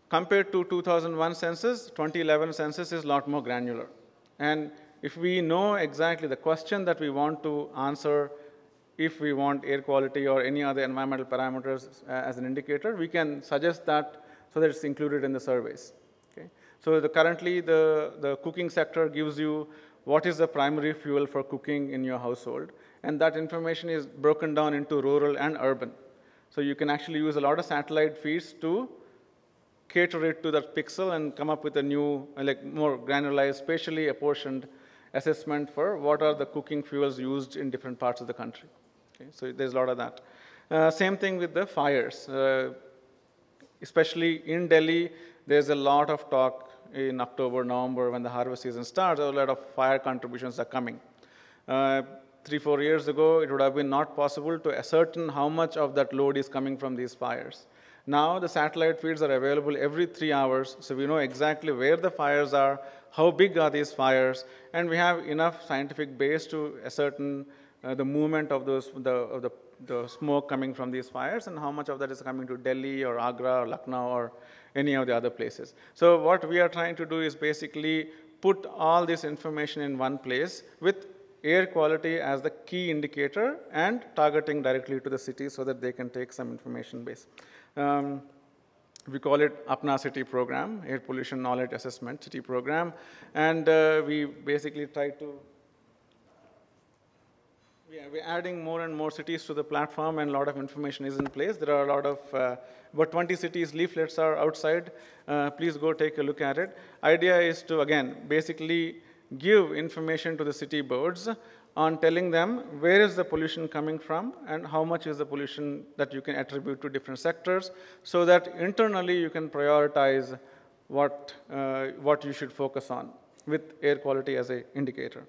Compared to two thousand one census, twenty eleven census is a lot more granular. And if we know exactly the question that we want to answer, if we want air quality or any other environmental parameters uh, as an indicator, we can suggest that so that it's included in the surveys. Okay? So the, currently, the, the cooking sector gives you what is the primary fuel for cooking in your household, and that information is broken down into rural and urban. So you can actually use a lot of satellite feeds to cater it to that pixel and come up with a new, like more granularized, spatially apportioned assessment for what are the cooking fuels used in different parts of the country. Okay, so there's a lot of that. Uh, same thing with the fires. Uh, especially in Delhi, there's a lot of talk in October, November, when the harvest season starts, a lot of fire contributions are coming. Uh, three, four years ago, it would have been not possible to ascertain how much of that load is coming from these fires. Now, the satellite feeds are available every three hours, so we know exactly where the fires are, how big are these fires, and we have enough scientific base to ascertain uh, the movement of, those, the, of the, the smoke coming from these fires and how much of that is coming to Delhi or Agra or Lucknow or any of the other places. So what we are trying to do is basically put all this information in one place with air quality as the key indicator and targeting directly to the city so that they can take some information base. Um, we call it Apna City program, Air Pollution Knowledge Assessment City program, and uh, we basically try to, yeah, we're adding more and more cities to the platform, and a lot of information is in place. There are a lot of, uh, about twenty cities leaflets are outside. Uh, please go take a look at it. Idea is to, again, basically give information to the city boards on telling them where is the pollution coming from and how much is the pollution that you can attribute to different sectors, so that internally you can prioritize what, uh, what you should focus on with air quality as an indicator.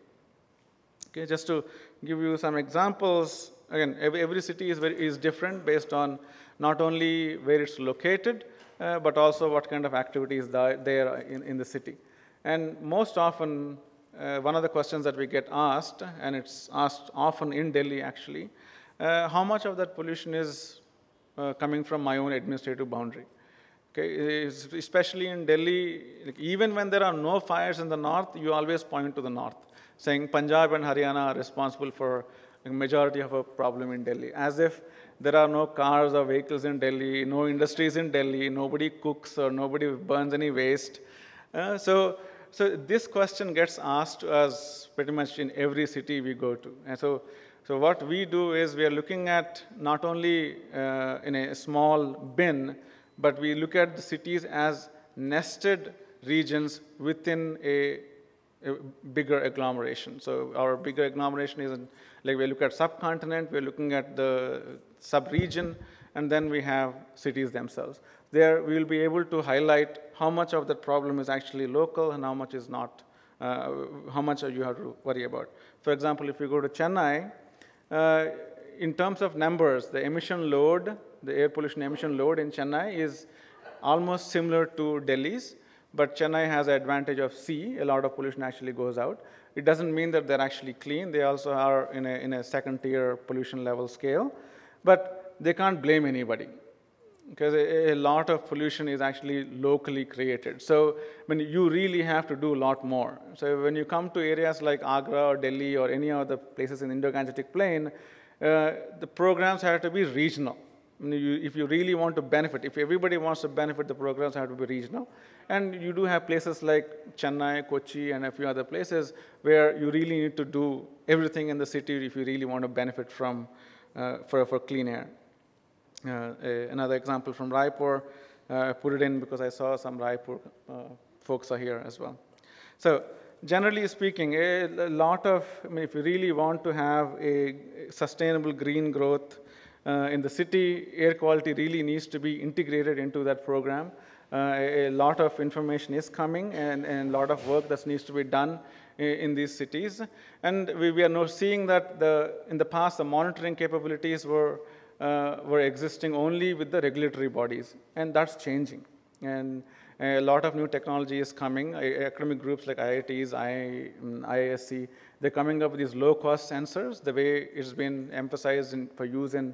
Okay, just to give you some examples, again, every, every city is, very, is different based on not only where it's located, uh, but also what kind of activities there in, in the city. And most often, uh, one of the questions that we get asked, and it's asked often in Delhi actually, uh, how much of that pollution is uh, coming from my own administrative boundary? Okay, especially in Delhi, like even when there are no fires in the north, you always point to the north, saying Punjab and Haryana are responsible for the majority of a problem in Delhi, as if there are no cars or vehicles in Delhi, no industries in Delhi, nobody cooks or nobody burns any waste. Uh, so, so this question gets asked to us pretty much in every city we go to. And so, so what we do is we are looking at not only uh, in a small bin, but we look at the cities as nested regions within a, a bigger agglomeration. So our bigger agglomeration is, like we look at subcontinent, we're looking at the sub-region, and then we have cities themselves. There we will be able to highlight how much of that problem is actually local and how much is not, uh, how much you have to worry about. For example, if you go to Chennai, uh, in terms of numbers, the emission load, the air pollution emission load in Chennai is almost similar to Delhi's, but Chennai has the advantage of sea. A lot of pollution actually goes out. It doesn't mean that they're actually clean. They also are in a, in a second tier pollution level scale, but they can't blame anybody because a, a lot of pollution is actually locally created. So when you really have to do a lot more. So when you come to areas like Agra or Delhi or any other places in the Indo-Gangetic Plain, uh, the programs have to be regional. I mean, you, if you really want to benefit, if everybody wants to benefit, the programs have to be regional. And you do have places like Chennai, Kochi, and a few other places where you really need to do everything in the city if you really want to benefit from, uh, for, for clean air. Uh, a, another example from Raipur, uh, I put it in because I saw some Raipur uh, folks are here as well. So generally speaking, a, a lot of, I mean, if you really want to have a sustainable green growth, Uh, in the city, air quality really needs to be integrated into that program. Uh, a, a lot of information is coming and, and a lot of work that needs to be done in, in these cities. And we, we are now seeing that the, in the past, the monitoring capabilities were, uh, were existing only with the regulatory bodies, and that's changing. And a lot of new technology is coming. Academic groups like I I Ts, I I S C, they're coming up with these low-cost sensors, the way it's been emphasized in, for use in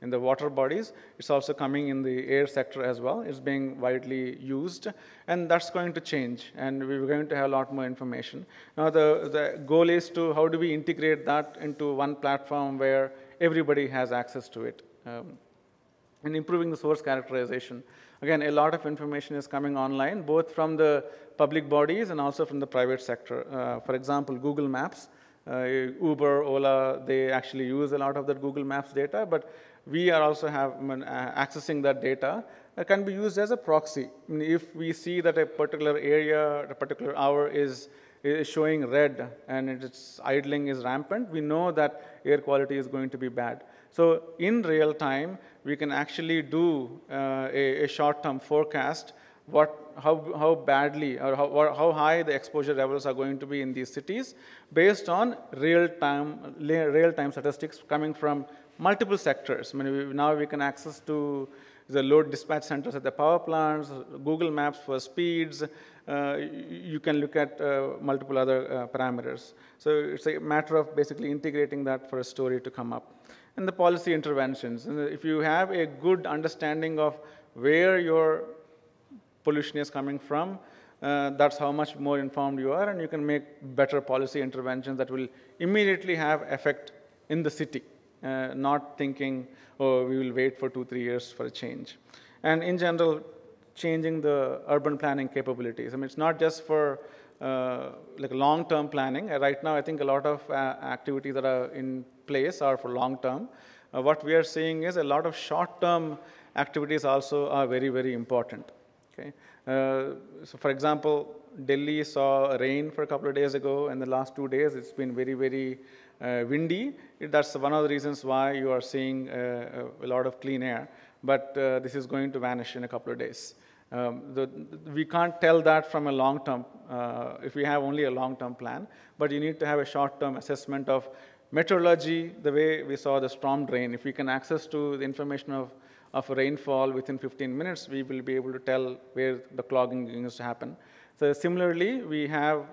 in the water bodies. It's also coming in the air sector as well. It's being widely used, and that's going to change, and we're going to have a lot more information. Now, the, the goal is to how do we integrate that into one platform where everybody has access to it, um, and improving the source characterization. Again, a lot of information is coming online, both from the public bodies and also from the private sector. Uh, for example, Google Maps, uh, Uber, Ola, they actually use a lot of that Google Maps data, but we are also have, I mean, uh, accessing that data that can be used as a proxy. I mean, if we see that a particular area, a particular hour is, is showing red and its idling is rampant, we know that air quality is going to be bad. So in real time, we can actually do uh, a, a short-term forecast what, how, how badly or how, how high the exposure levels are going to be in these cities based on real-time real-time statistics coming from multiple sectors. I mean, we, now we can access to the load dispatch centers at the power plants, Google Maps for speeds. Uh, you can look at uh, multiple other uh, parameters. So it's a matter of basically integrating that for a story to come up. And the policy interventions. And if you have a good understanding of where your pollution is coming from, uh, that's how much more informed you are, and you can make better policy interventions that will immediately have effect in the city, uh, not thinking, oh, we will wait for two, three years for a change. And in general, changing the urban planning capabilities. I mean, it's not just for uh, like long-term planning. Uh, right now, I think a lot of uh, activities that are in place are for long-term. Uh, what we are seeing is a lot of short-term activities also are very, very important. Okay. Uh, so, for example, Delhi saw rain for a couple of days ago, and the last two days it's been very, very uh, windy. That's one of the reasons why you are seeing uh, a lot of clean air. But uh, this is going to vanish in a couple of days. Um, the, we can't tell that from a long-term, uh, if we have only a long-term plan, but you need to have a short-term assessment of meteorology, the way we saw the storm drain. If we can access to the information of, of rainfall within fifteen minutes, we will be able to tell where the clogging is to happen. So similarly, we have,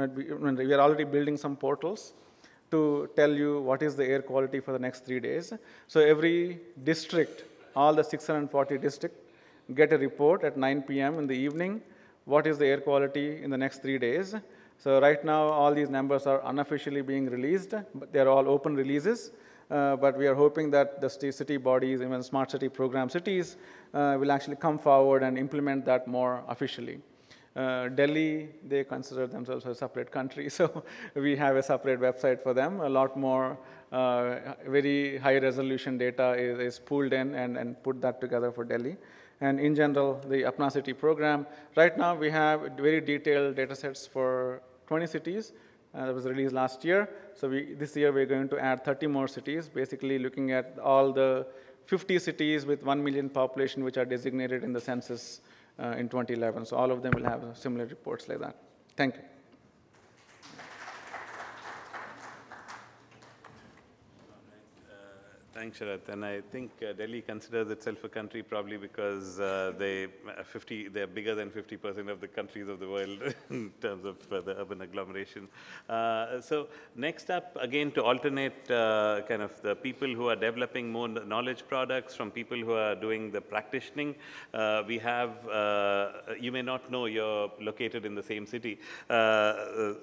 we are already building some portals to tell you what is the air quality for the next three days. So every district, all the six hundred forty districts, get a report at nine P M in the evening, what is the air quality in the next three days. So right now, all these numbers are unofficially being released, but they're all open releases. Uh, but we are hoping that the city bodies, even smart city program cities, uh, will actually come forward and implement that more officially. Uh, Delhi, they consider themselves a separate country, so we have a separate website for them. A lot more uh, very high resolution data is, is pulled in and, and put that together for Delhi. And in general, the Apna City program, right now we have very detailed data sets for twenty cities. Uh, that was released last year. So we, this year we're going to add thirty more cities, basically looking at all the fifty cities with one million population which are designated in the census uh, in twenty eleven. So all of them will have similar reports like that. Thank you. Thanks, Sharath. And I think uh, Delhi considers itself a country probably because uh, they fifty they're bigger than fifty percent of the countries of the world in terms of uh, the urban agglomeration. Uh, so next up, again, to alternate uh, kind of the people who are developing more knowledge products from people who are doing the practicing, uh, we have, uh, you may not know you're located in the same city, uh, uh,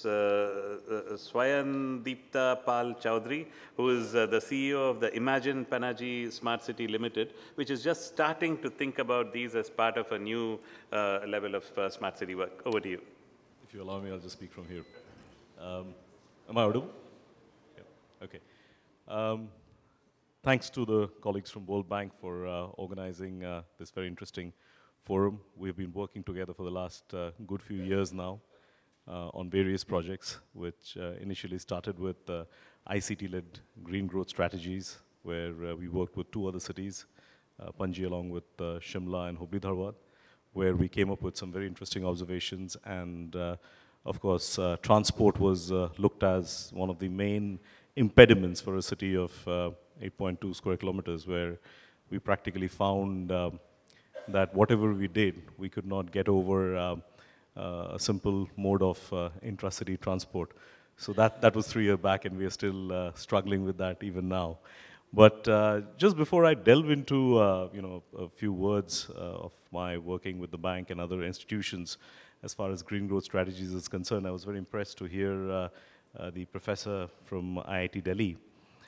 Swayandipta Pal Chowdhury, who is uh, the C E O of the Imagine Panaji Smart City Limited, which is just starting to think about these as part of a new uh, level of uh, smart city work. Over to you. If you allow me, I'll just speak from here. Um, am I audible? Yeah. Okay. Um, thanks to the colleagues from World Bank for uh, organizing uh, this very interesting forum. We've been working together for the last uh, good few years now uh, on various projects, which uh, initially started with uh, I C T-led green growth strategies, where uh, we worked with two other cities, uh, Panji along with uh, Shimla and Hubli Dharwad, where we came up with some very interesting observations. And uh, of course, uh, transport was uh, looked as one of the main impediments for a city of uh, eight point two square kilometers, where we practically found uh, that whatever we did, we could not get over uh, uh, a simple mode of uh, intra-city transport. So that, that was three years back, and we are still uh, struggling with that even now. But uh, just before I delve into uh, you know, a few words uh, of my working with the bank and other institutions as far as green growth strategies is concerned, I was very impressed to hear uh, uh, the professor from I I T Delhi.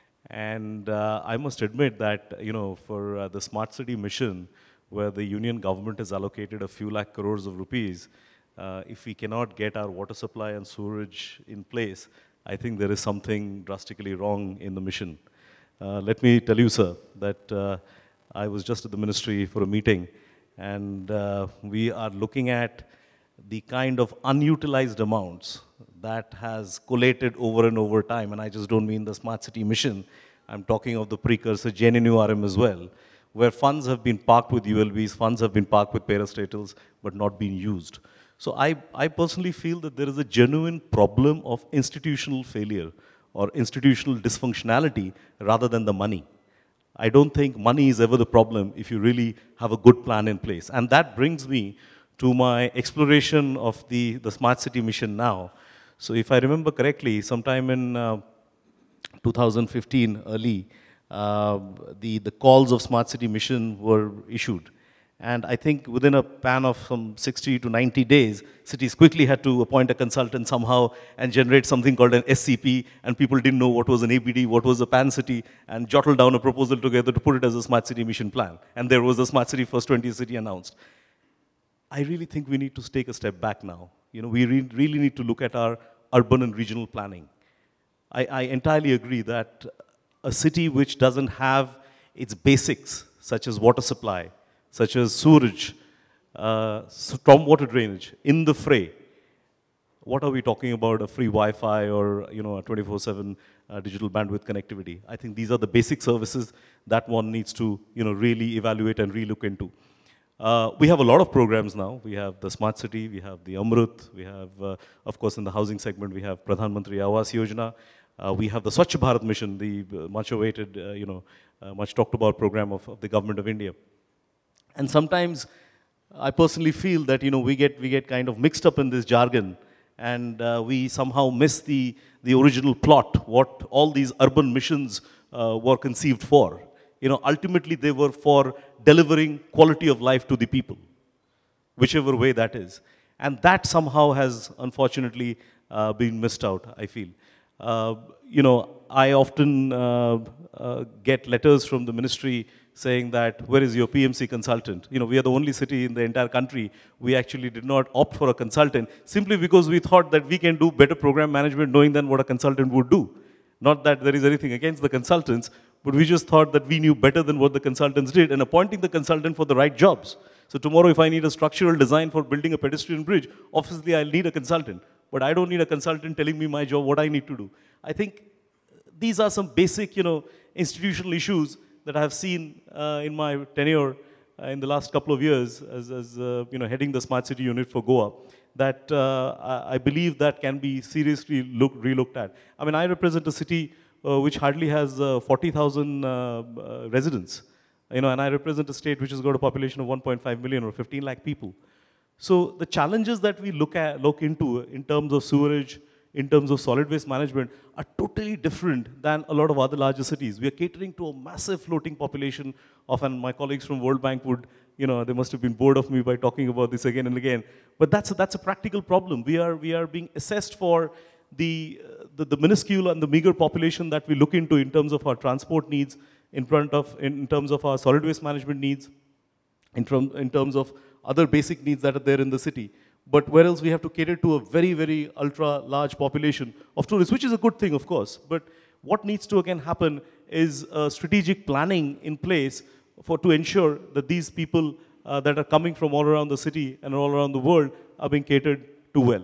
And uh, I must admit that, you know, for uh, the Smart City mission, where the union government has allocated a few lakh crores of rupees, uh, if we cannot get our water supply and sewerage in place, I think there is something drastically wrong in the mission. Uh, let me tell you, sir, that uh, I was just at the ministry for a meeting, and uh, we are looking at the kind of unutilized amounts that has collated over and over time, and I just don't mean the Smart City mission, I'm talking of the precursor J N U R M as well, where funds have been parked with U L Bs, funds have been parked with parastatals, but not been used. So I, I personally feel that there is a genuine problem of institutional failure or institutional dysfunctionality rather than the money. I don't think money is ever the problem if you really have a good plan in place. And that brings me to my exploration of the, the Smart City mission now. So if I remember correctly, sometime in uh, two thousand fifteen, early, uh, the, the calls of Smart City mission were issued. And I think within a span of some sixty to ninety days, cities quickly had to appoint a consultant somehow and generate something called an S C P, and people didn't know what was an A B D, what was a Pan City, and jottle down a proposal together to put it as a Smart City mission plan. And there was the Smart City First twentieth City announced. I really think we need to take a step back now. You know, we re really need to look at our urban and regional planning. I, I entirely agree that a city which doesn't have its basics, such as water supply, such as sewerage, uh, stormwater drainage, in the fray. What are we talking about? A free Wi-Fi or, you know, a twenty-four seven uh, digital bandwidth connectivity? I think these are the basic services that one needs to, you know, really evaluate and relook into. Uh, we have a lot of programs now. We have the Smart City, we have the Amrut, we have, uh, of course, in the housing segment, we have Pradhan Mantri Awas Yojana. Uh, we have the Swachh Bharat mission, the uh, much awaited, uh, you know, uh, much talked about program of, of the government of India. And sometimes I personally feel that, you know, we get, we get kind of mixed up in this jargon, and uh, we somehow miss the, the original plot, what all these urban missions uh, were conceived for. You know, ultimately they were for delivering quality of life to the people, whichever way that is. And that somehow has, unfortunately, uh, been missed out, I feel. Uh, you know, I often uh, uh, get letters from the ministry saying that, where is your P M C consultant? You know, we are the only city in the entire country. We actually did not opt for a consultant simply because we thought that we can do better program management knowing than what a consultant would do. Not that there is anything against the consultants, but we just thought that we knew better than what the consultants did and appointing the consultant for the right jobs. So tomorrow if I need a structural design for building a pedestrian bridge, obviously I'll need a consultant. But I don't need a consultant telling me my job, what I need to do. I think these are some basic, you know, institutional issues that I have seen uh, in my tenure uh, in the last couple of years as, as uh, you know, heading the Smart City unit for Goa, that uh, I, I believe that can be seriously look, relooked at. I mean, I represent a city uh, which hardly has uh, forty thousand uh, uh, residents, you know, and I represent a state which has got a population of one point five million or fifteen lakh people. So the challenges that we look at, look into in terms of sewerage, in terms of solid waste management, are totally different than a lot of other larger cities. We are catering to a massive floating population of, and my colleagues from World Bank would, you know, they must have been bored of me by talking about this again and again. But that's a, that's a practical problem. We are, we are being assessed for the, uh, the, the minuscule and the meager population that we look into in terms of our transport needs, in front of, in, in terms of our solid waste management needs, in, term, in terms of other basic needs that are there in the city. But whereas we have to cater to a very, very ultra large population of tourists, which is a good thing, of course. But what needs to again happen is a strategic planning in place for to ensure that these people uh, that are coming from all around the city and all around the world are being catered to well.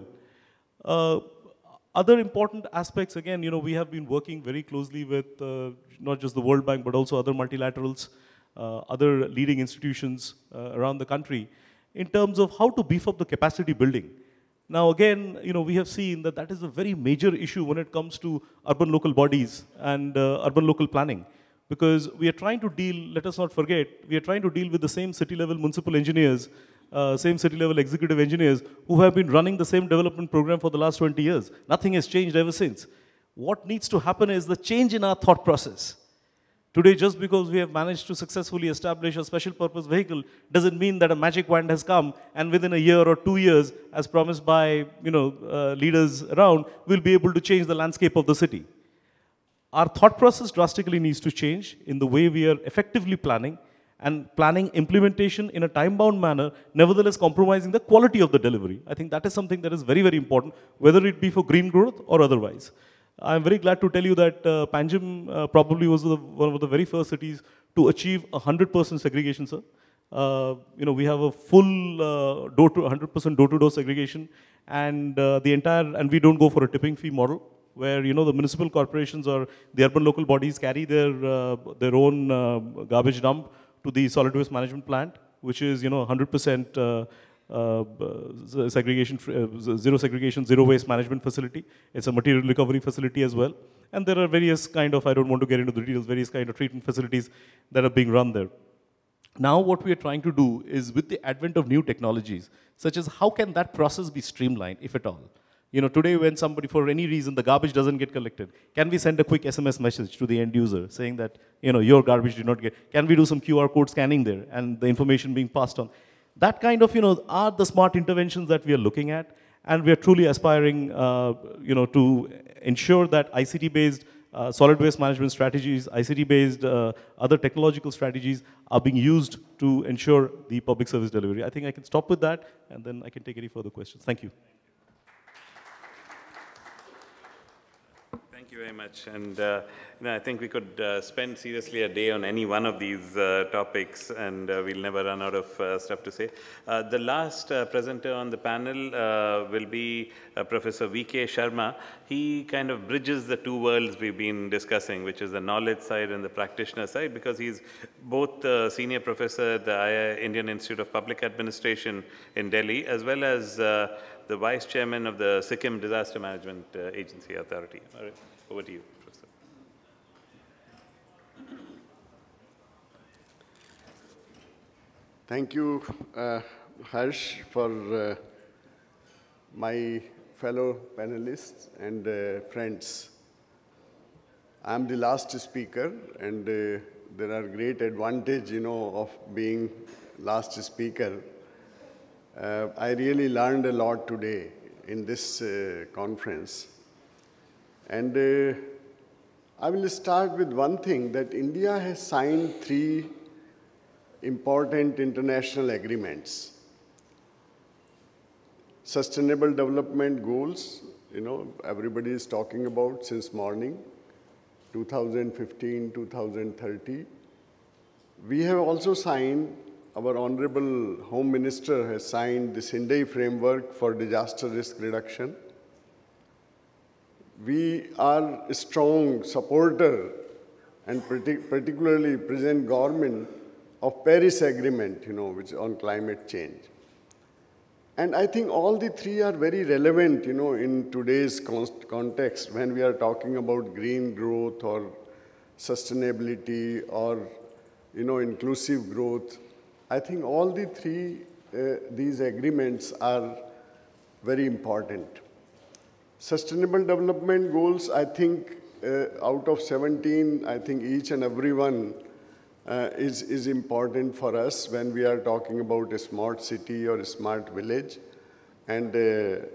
Uh, other important aspects, again, you know, we have been working very closely with uh, not just the World Bank, but also other multilaterals, uh, other leading institutions uh, around the country, in terms of how to beef up the capacity building. Now again, you know, we have seen that that is a very major issue when it comes to urban local bodies and uh, urban local planning. Because we are trying to deal, let us not forget, we are trying to deal with the same city level municipal engineers, uh, same city level executive engineers who have been running the same development program for the last twenty years. Nothing has changed ever since. What needs to happen is the change in our thought process. Today, just because we have managed to successfully establish a special purpose vehicle doesn't mean that a magic wand has come and within a year or two years, as promised by you know, uh, leaders around, we'll be able to change the landscape of the city. Our thought process drastically needs to change in the way we are effectively planning and planning implementation in a time-bound manner, nevertheless compromising the quality of the delivery. I think that is something that is very, very important, whether it be for green growth or otherwise. I'm very glad to tell you that uh, Panjim uh, probably was the, one of the very first cities to achieve one hundred percent segregation, sir. Uh, you know, we have a full uh, door to one hundred percent door-to-door segregation, and uh, the entire, and we don't go for a tipping fee model, where you know the municipal corporations or the urban local bodies carry their uh, their own uh, garbage dump to the solid waste management plant, which is you know one hundred percent uh, uh, segregation, uh, zero segregation, zero waste management facility. It's a material recovery facility as well, and there are various kind of, I don't want to get into the details, various kind of treatment facilities that are being run there. Now what we are trying to do is, with the advent of new technologies, such as how can that process be streamlined, if at all. You know, today when somebody, for any reason, the garbage doesn't get collected, can we send a quick S M S message to the end user saying that, you know, your garbage did not get, can we do some Q R code scanning there and the information being passed on? That kind of, you know, are the smart interventions that we are looking at, and we are truly aspiring, uh, you know, to ensure that I C T-based uh, solid waste management strategies, I C T-based uh, other technological strategies are being used to ensure the public service delivery. I think I can stop with that, and then I can take any further questions. Thank you. Thank you very much. And uh, you know, I think we could uh, spend seriously a day on any one of these uh, topics, and uh, we'll never run out of uh, stuff to say. Uh, the last uh, presenter on the panel uh, will be uh, Professor V K Sharma. He kind of bridges the two worlds we've been discussing, which is the knowledge side and the practitioner side, because he's both the senior professor at the Indian Institute of Public Administration in Delhi, as well as uh, the vice chairman of the Sikkim Disaster Management uh, Agency Authority. All right, over to you, Professor. Thank you, uh, Harsh, for uh, my fellow panelists and uh, friends. I'm the last speaker, and uh, there are great advantages, you know, of being last speaker. Uh, I really learned a lot today in this uh, conference. And uh, I will start with one thing, that India has signed three important international agreements. Sustainable Development Goals, you know, everybody is talking about since morning, two thousand fifteen, two thousand thirty. We have also signed, our Honorable Home Minister has signed the Sindai Framework for Disaster Risk Reduction. We are a strong supporter, and partic particularly present government, of Paris Agreement, you know, which is on climate change. And I think all the three are very relevant, you know, in today's con context when we are talking about green growth or sustainability or, you know, inclusive growth. I think all the three, uh, these agreements are very important. Sustainable Development Goals, I think uh, out of seventeen, I think each and every one uh, is, is important for us when we are talking about a smart city or a smart village. And uh,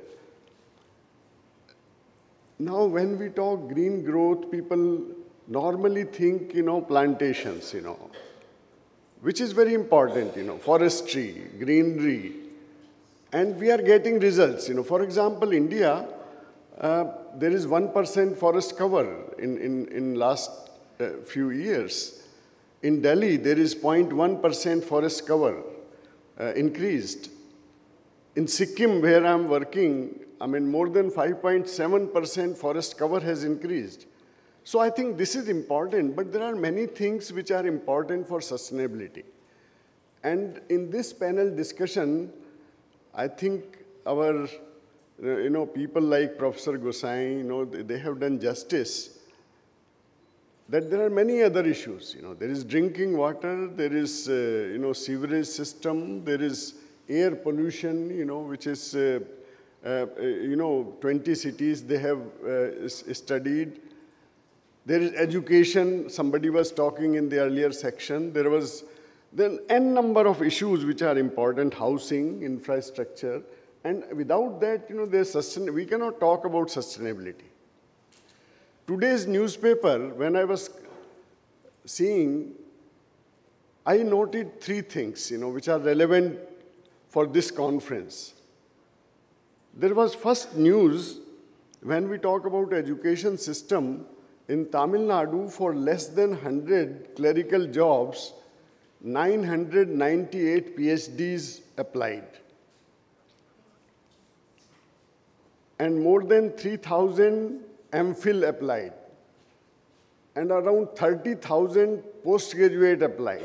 now when we talk green growth, people normally think, you know, plantations, you know, which is very important, you know, forestry, greenery, and we are getting results. You know, for example, India, uh, there is one percent forest cover in, in, in last uh, few years. In Delhi, there is zero point one percent forest cover uh, increased. In Sikkim, where I'm working, I mean, more than five point seven percent forest cover has increased. So I think this is important, but there are many things which are important for sustainability. And in this panel discussion, I think our, you know, people like Professor Gosai, you know, they have done justice, that there are many other issues. You know, there is drinking water, there is, uh, you know, sewerage system, there is air pollution, you know, which is, uh, uh, you know, twenty cities they have uh, studied. There is education, somebody was talking in the earlier section. There was then n number of issues which are important, housing, infrastructure, and without that, you know, there's sustain we cannot talk about sustainability. Today's newspaper, when I was seeing, I noted three things, you know, which are relevant for this conference. There was first news when we talk about education system in Tamil Nadu for less than one hundred clerical jobs, nine hundred ninety-eight PhDs applied. And more than three thousand MPhil applied. And around thirty thousand postgraduate applied.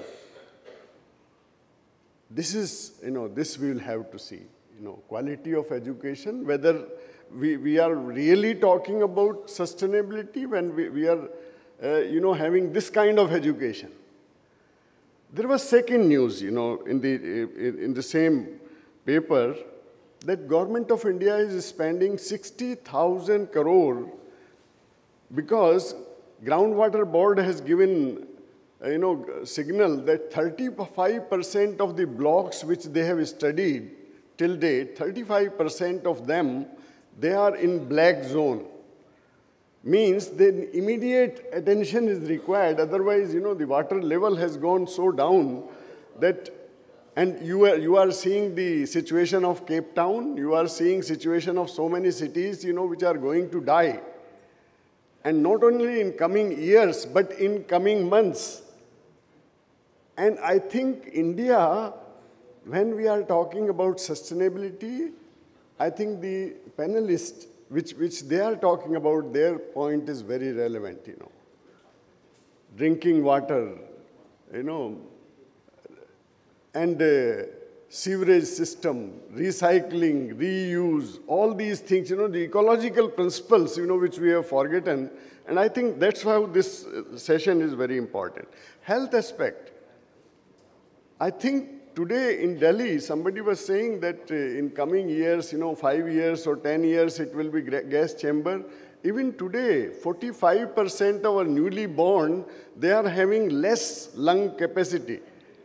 This is, you know, this we will have to see, you know, quality of education, whether we, we are really talking about sustainability when we, we are, uh, you know, having this kind of education. There was second news, you know, in the, in the same paper, that Government of India is spending sixty thousand crore because Groundwater Board has given, you know, signal that thirty-five percent of the blocks which they have studied till date, thirty-five percent of them, they are in black zone. Means that immediate attention is required. Otherwise, you know, the water level has gone so down that, and you are, you are seeing the situation of Cape Town, you are seeing situation of so many cities, you know, which are going to die. And not only in coming years, but in coming months. And I think India, when we are talking about sustainability, I think the panelists, which, which they are talking about, their point is very relevant, you know. Drinking water, you know, and uh, sewerage system, recycling, reuse, all these things, you know, the ecological principles, you know, which we have forgotten. And I think that's how this session is very important. Health aspect. I think today in Delhi, somebody was saying that uh, in coming years, you know, five years or ten years, it will be gas chamber. Even today, forty-five percent of our newly born, they are having less lung capacity.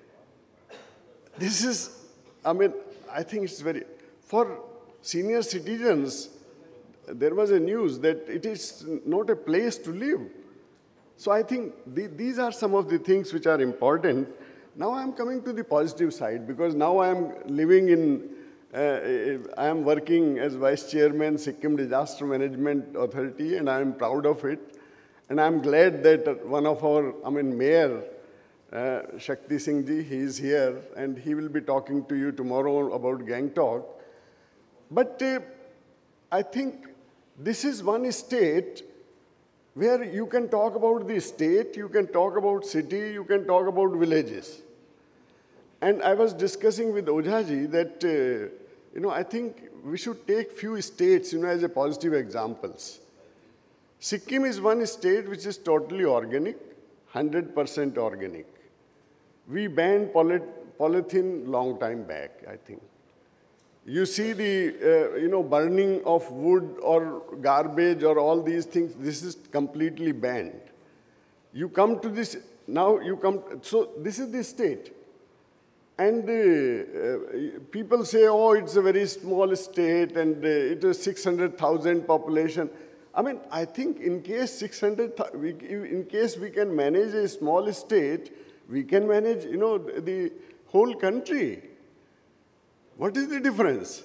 This is, I mean, I think it's very, for senior citizens, there was a news that it is not a place to live. So I think the, these are some of the things which are important. Now I'm coming to the positive side, because now I'm living in, uh, I am working as Vice Chairman, Sikkim Disaster Management Authority, and I am proud of it. And I'm glad that one of our, I mean, Mayor, uh, Shakti Singh ji, he is here, and he will be talking to you tomorrow about Gangtok. But uh, I think this is one state where you can talk about the state, you can talk about city, you can talk about villages. And I was discussing with Ojaji that, uh, you know, I think we should take few states, you know, as a positive examples. Sikkim is one state which is totally organic, one hundred percent organic. We banned poly polythene long time back, I think. You see the, uh, you know, burning of wood or garbage or all these things, this is completely banned. You come to this, now you come, so this is the state. And uh, uh, people say, oh, it's a very small state and uh, it is six hundred thousand population. I mean, I think in case six hundred, in case we can manage a small state, we can manage, you know, the whole country. What is the difference?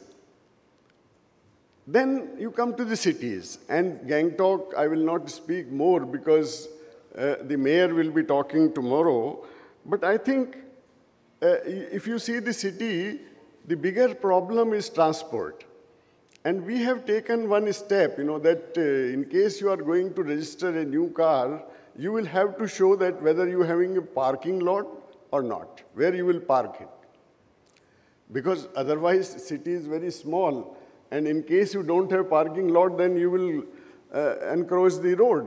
Then you come to the cities. And Gangtok, I will not speak more because uh, the mayor will be talking tomorrow. But I think uh, if you see the city, the bigger problem is transport. And we have taken one step, you know, that uh, in case you are going to register a new car, you will have to show that whether you are having a parking lot or not, where you will park it. Because otherwise, city is very small, and in case you don't have parking lot, then you will uh, encroach the road.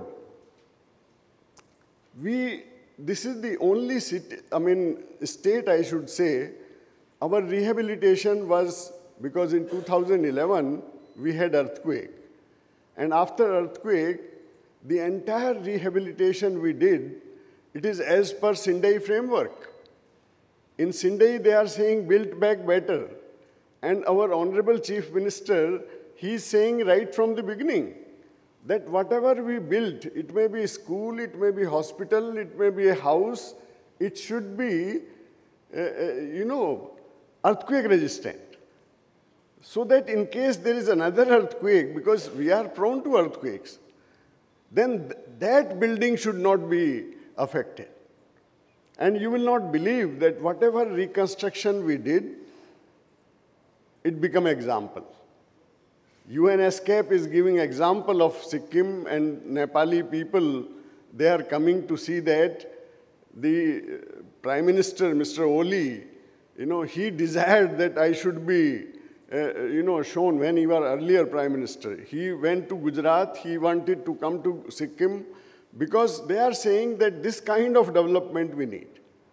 We, this is the only city, I mean, state, I should say, our rehabilitation was, because in two thousand eleven, we had earthquake. And after earthquake, the entire rehabilitation we did, it is as per Sindai framework. In Sindai, they are saying build back better. And our Honorable Chief Minister, he's saying right from the beginning that whatever we build, it may be a school, it may be a hospital, it may be a house, it should be, uh, uh, you know, earthquake resistant. So that in case there is another earthquake, because we are prone to earthquakes, then th that building should not be affected. And you will not believe that whatever reconstruction we did, it became example. U N ESCAPE is giving example of Sikkim and Nepali people. They are coming to see that. The Prime Minister, Mister Oli, you know, he desired that I should be, uh, you know, shown when he was earlier Prime Minister. He went to Gujarat. He wanted to come to Sikkim because they are saying that this kind of development we need.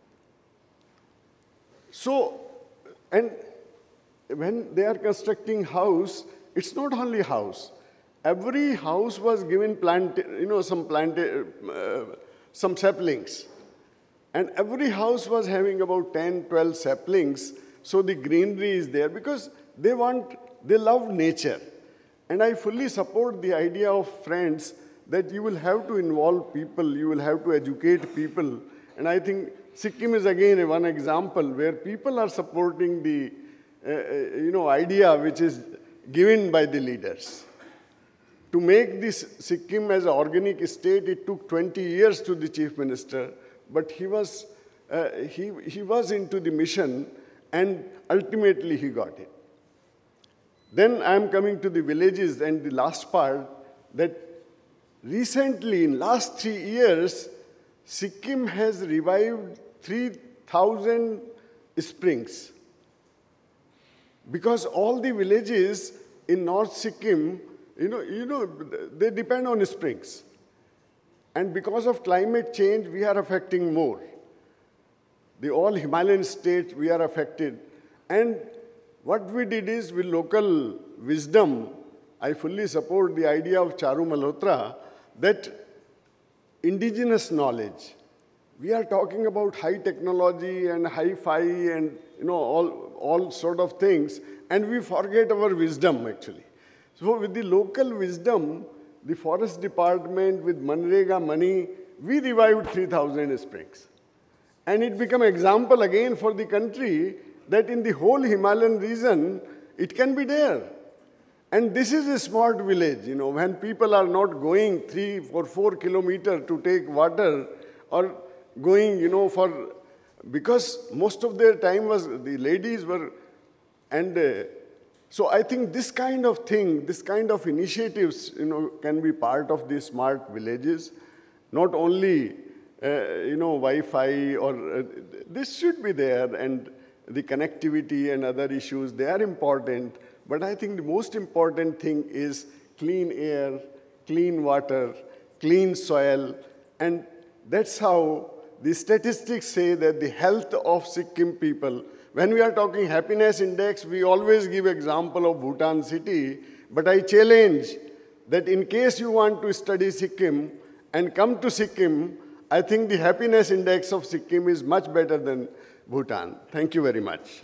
So, and when they are constructing house, it's not only house. Every house was given plant, you know, some plant, uh, some saplings. And every house was having about ten, twelve saplings. So the greenery is there because they want, they love nature. And I fully support the idea of friends that you will have to involve people, you will have to educate people. And I think Sikkim is again one example where people are supporting the uh, you know, idea which is given by the leaders. To make this Sikkim as an organic state, it took twenty years to the Chief Minister, but he was, uh, he, he was into the mission and ultimately he got it. Then I am coming to the villages and the last part that recently in last three years, Sikkim has revived three thousand springs. Because all the villages in North Sikkim, you know, you know, they depend on springs. And because of climate change, we are affecting more. The all Himalayan states, we are affected. And what we did is, with local wisdom, I fully support the idea of Charu Malhotra, that indigenous knowledge, we are talking about high technology and hi-fi and you know, all, all sort of things, and we forget our wisdom, actually. So with the local wisdom, the forest department with Manrega money, we revived three thousand springs. And it became example again for the country that in the whole Himalayan region, it can be there. And this is a smart village, you know, when people are not going three or four kilometers to take water or going, you know, for, because most of their time was, the ladies were, and uh, so I think this kind of thing, this kind of initiatives, you know, can be part of these smart villages. Not only, uh, you know, Wi-Fi or, uh, this should be there, and the connectivity and other issues, they are important. But I think the most important thing is clean air, clean water, clean soil, and that's how the statistics say that the health of Sikkim people, when we are talking happiness index, we always give example of Bhutan city, but I challenge that in case you want to study Sikkim and come to Sikkim, I think the happiness index of Sikkim is much better than Bhutan. Thank you very much.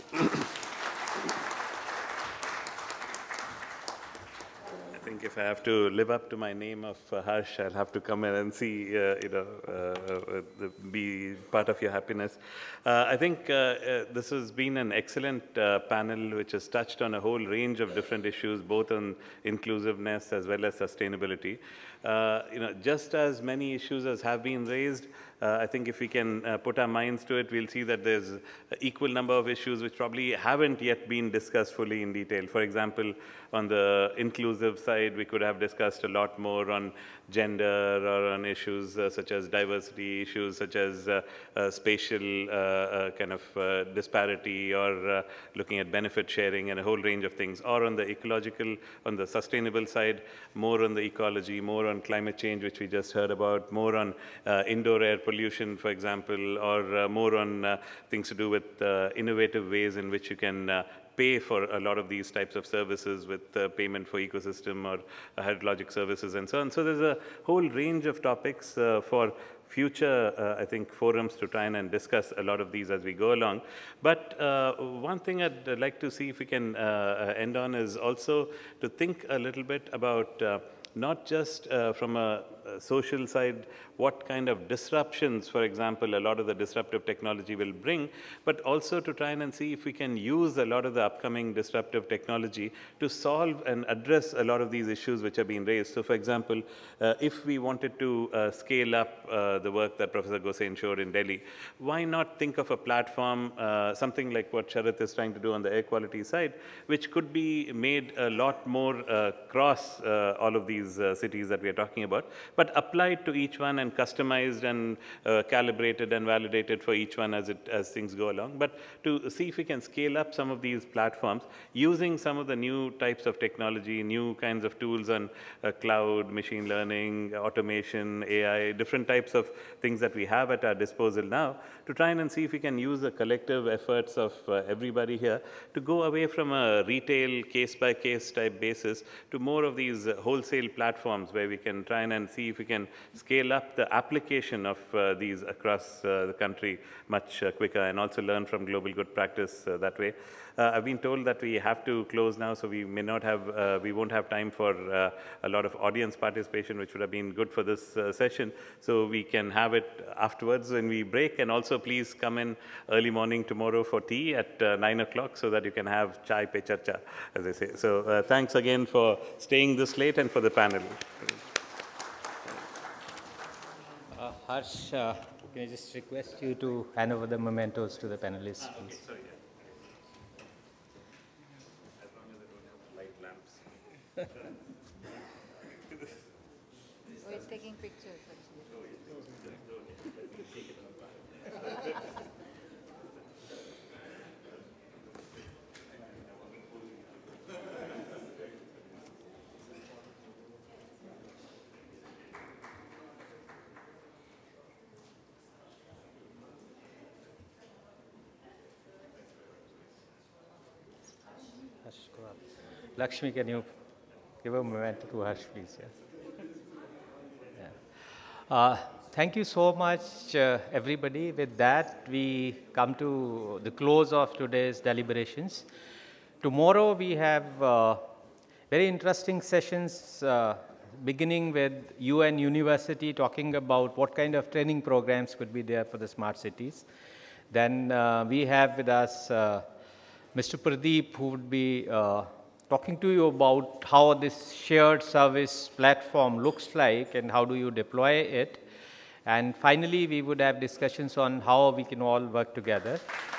I think if I have to live up to my name of uh, Harsh, I'll have to come in and see, uh, you know, uh, uh, the, be part of your happiness. Uh, I think uh, uh, this has been an excellent uh, panel which has touched on a whole range of different issues, both on inclusiveness as well as sustainability. Uh, you know, just as many issues as have been raised, Uh, I think if we can uh, put our minds to it, we'll see that there's an equal number of issues which probably haven't yet been discussed fully in detail. For example, on the inclusive side, we could have discussed a lot more on gender or on issues uh, such as diversity, issues such as uh, uh, spatial uh, uh, kind of uh, disparity, or uh, looking at benefit sharing and a whole range of things. Or on the ecological, on the sustainable side, more on the ecology, more on climate change, which we just heard about, more on uh, indoor air pollution, for example, or uh, more on uh, things to do with uh, innovative ways in which you can uh, pay for a lot of these types of services with uh, payment for ecosystem or uh, hydrologic services and so on. So there's a whole range of topics uh, for future, uh, I think, forums to try and discuss a lot of these as we go along. But uh, one thing I'd like to see if we can uh, end on is also to think a little bit about uh, not just uh, from a, a social side, what kind of disruptions, for example, a lot of the disruptive technology will bring, but also to try and see if we can use a lot of the upcoming disruptive technology to solve and address a lot of these issues which are being raised. So, for example, uh, if we wanted to uh, scale up uh, the work that Professor Gosain showed in Delhi, why not think of a platform, uh, something like what Sharath is trying to do on the air quality side, which could be made a lot more uh, cross uh, all of these uh, cities that we are talking about, but applied to each one and customized and uh, calibrated and validated for each one as, it, as things go along. But to see if we can scale up some of these platforms using some of the new types of technology, new kinds of tools on uh, cloud, machine learning, automation, A I, different types of things that we have at our disposal now, to try and see if we can use the collective efforts of uh, everybody here to go away from a retail case-by-case type basis to more of these uh, wholesale platforms where we can try and see if we can scale up the application of uh, these across uh, the country much uh, quicker, and also learn from global good practice uh, that way. Uh, I've been told that we have to close now, so we may not have, uh, we won't have time for uh, a lot of audience participation, which would have been good for this uh, session. So we can have it afterwards when we break, and also please come in early morning tomorrow for tea at uh, nine o'clock so that you can have chai pe charcha, as they say. So uh, thanks again for staying this late and for the panel. Uh, Harsh, uh, can I just request you to hand over the mementos to the panelists, Ah, please? okay, sorry, yeah. As long as I don't have light lamps. Oh, it's taking pictures, actually. Harsh, go up. Lakshmi, can you give a memento to Harsh, please? Yeah. Yeah. Uh, thank you so much, uh, everybody. With that, we come to the close of today's deliberations. Tomorrow, we have uh, very interesting sessions, uh, beginning with U N University talking about what kind of training programs could be there for the smart cities. Then uh, we have with us uh, Mister Pradeep, who would be uh, talking to you about how this shared service platform looks like and how do you deploy it. And finally, we would have discussions on how we can all work together.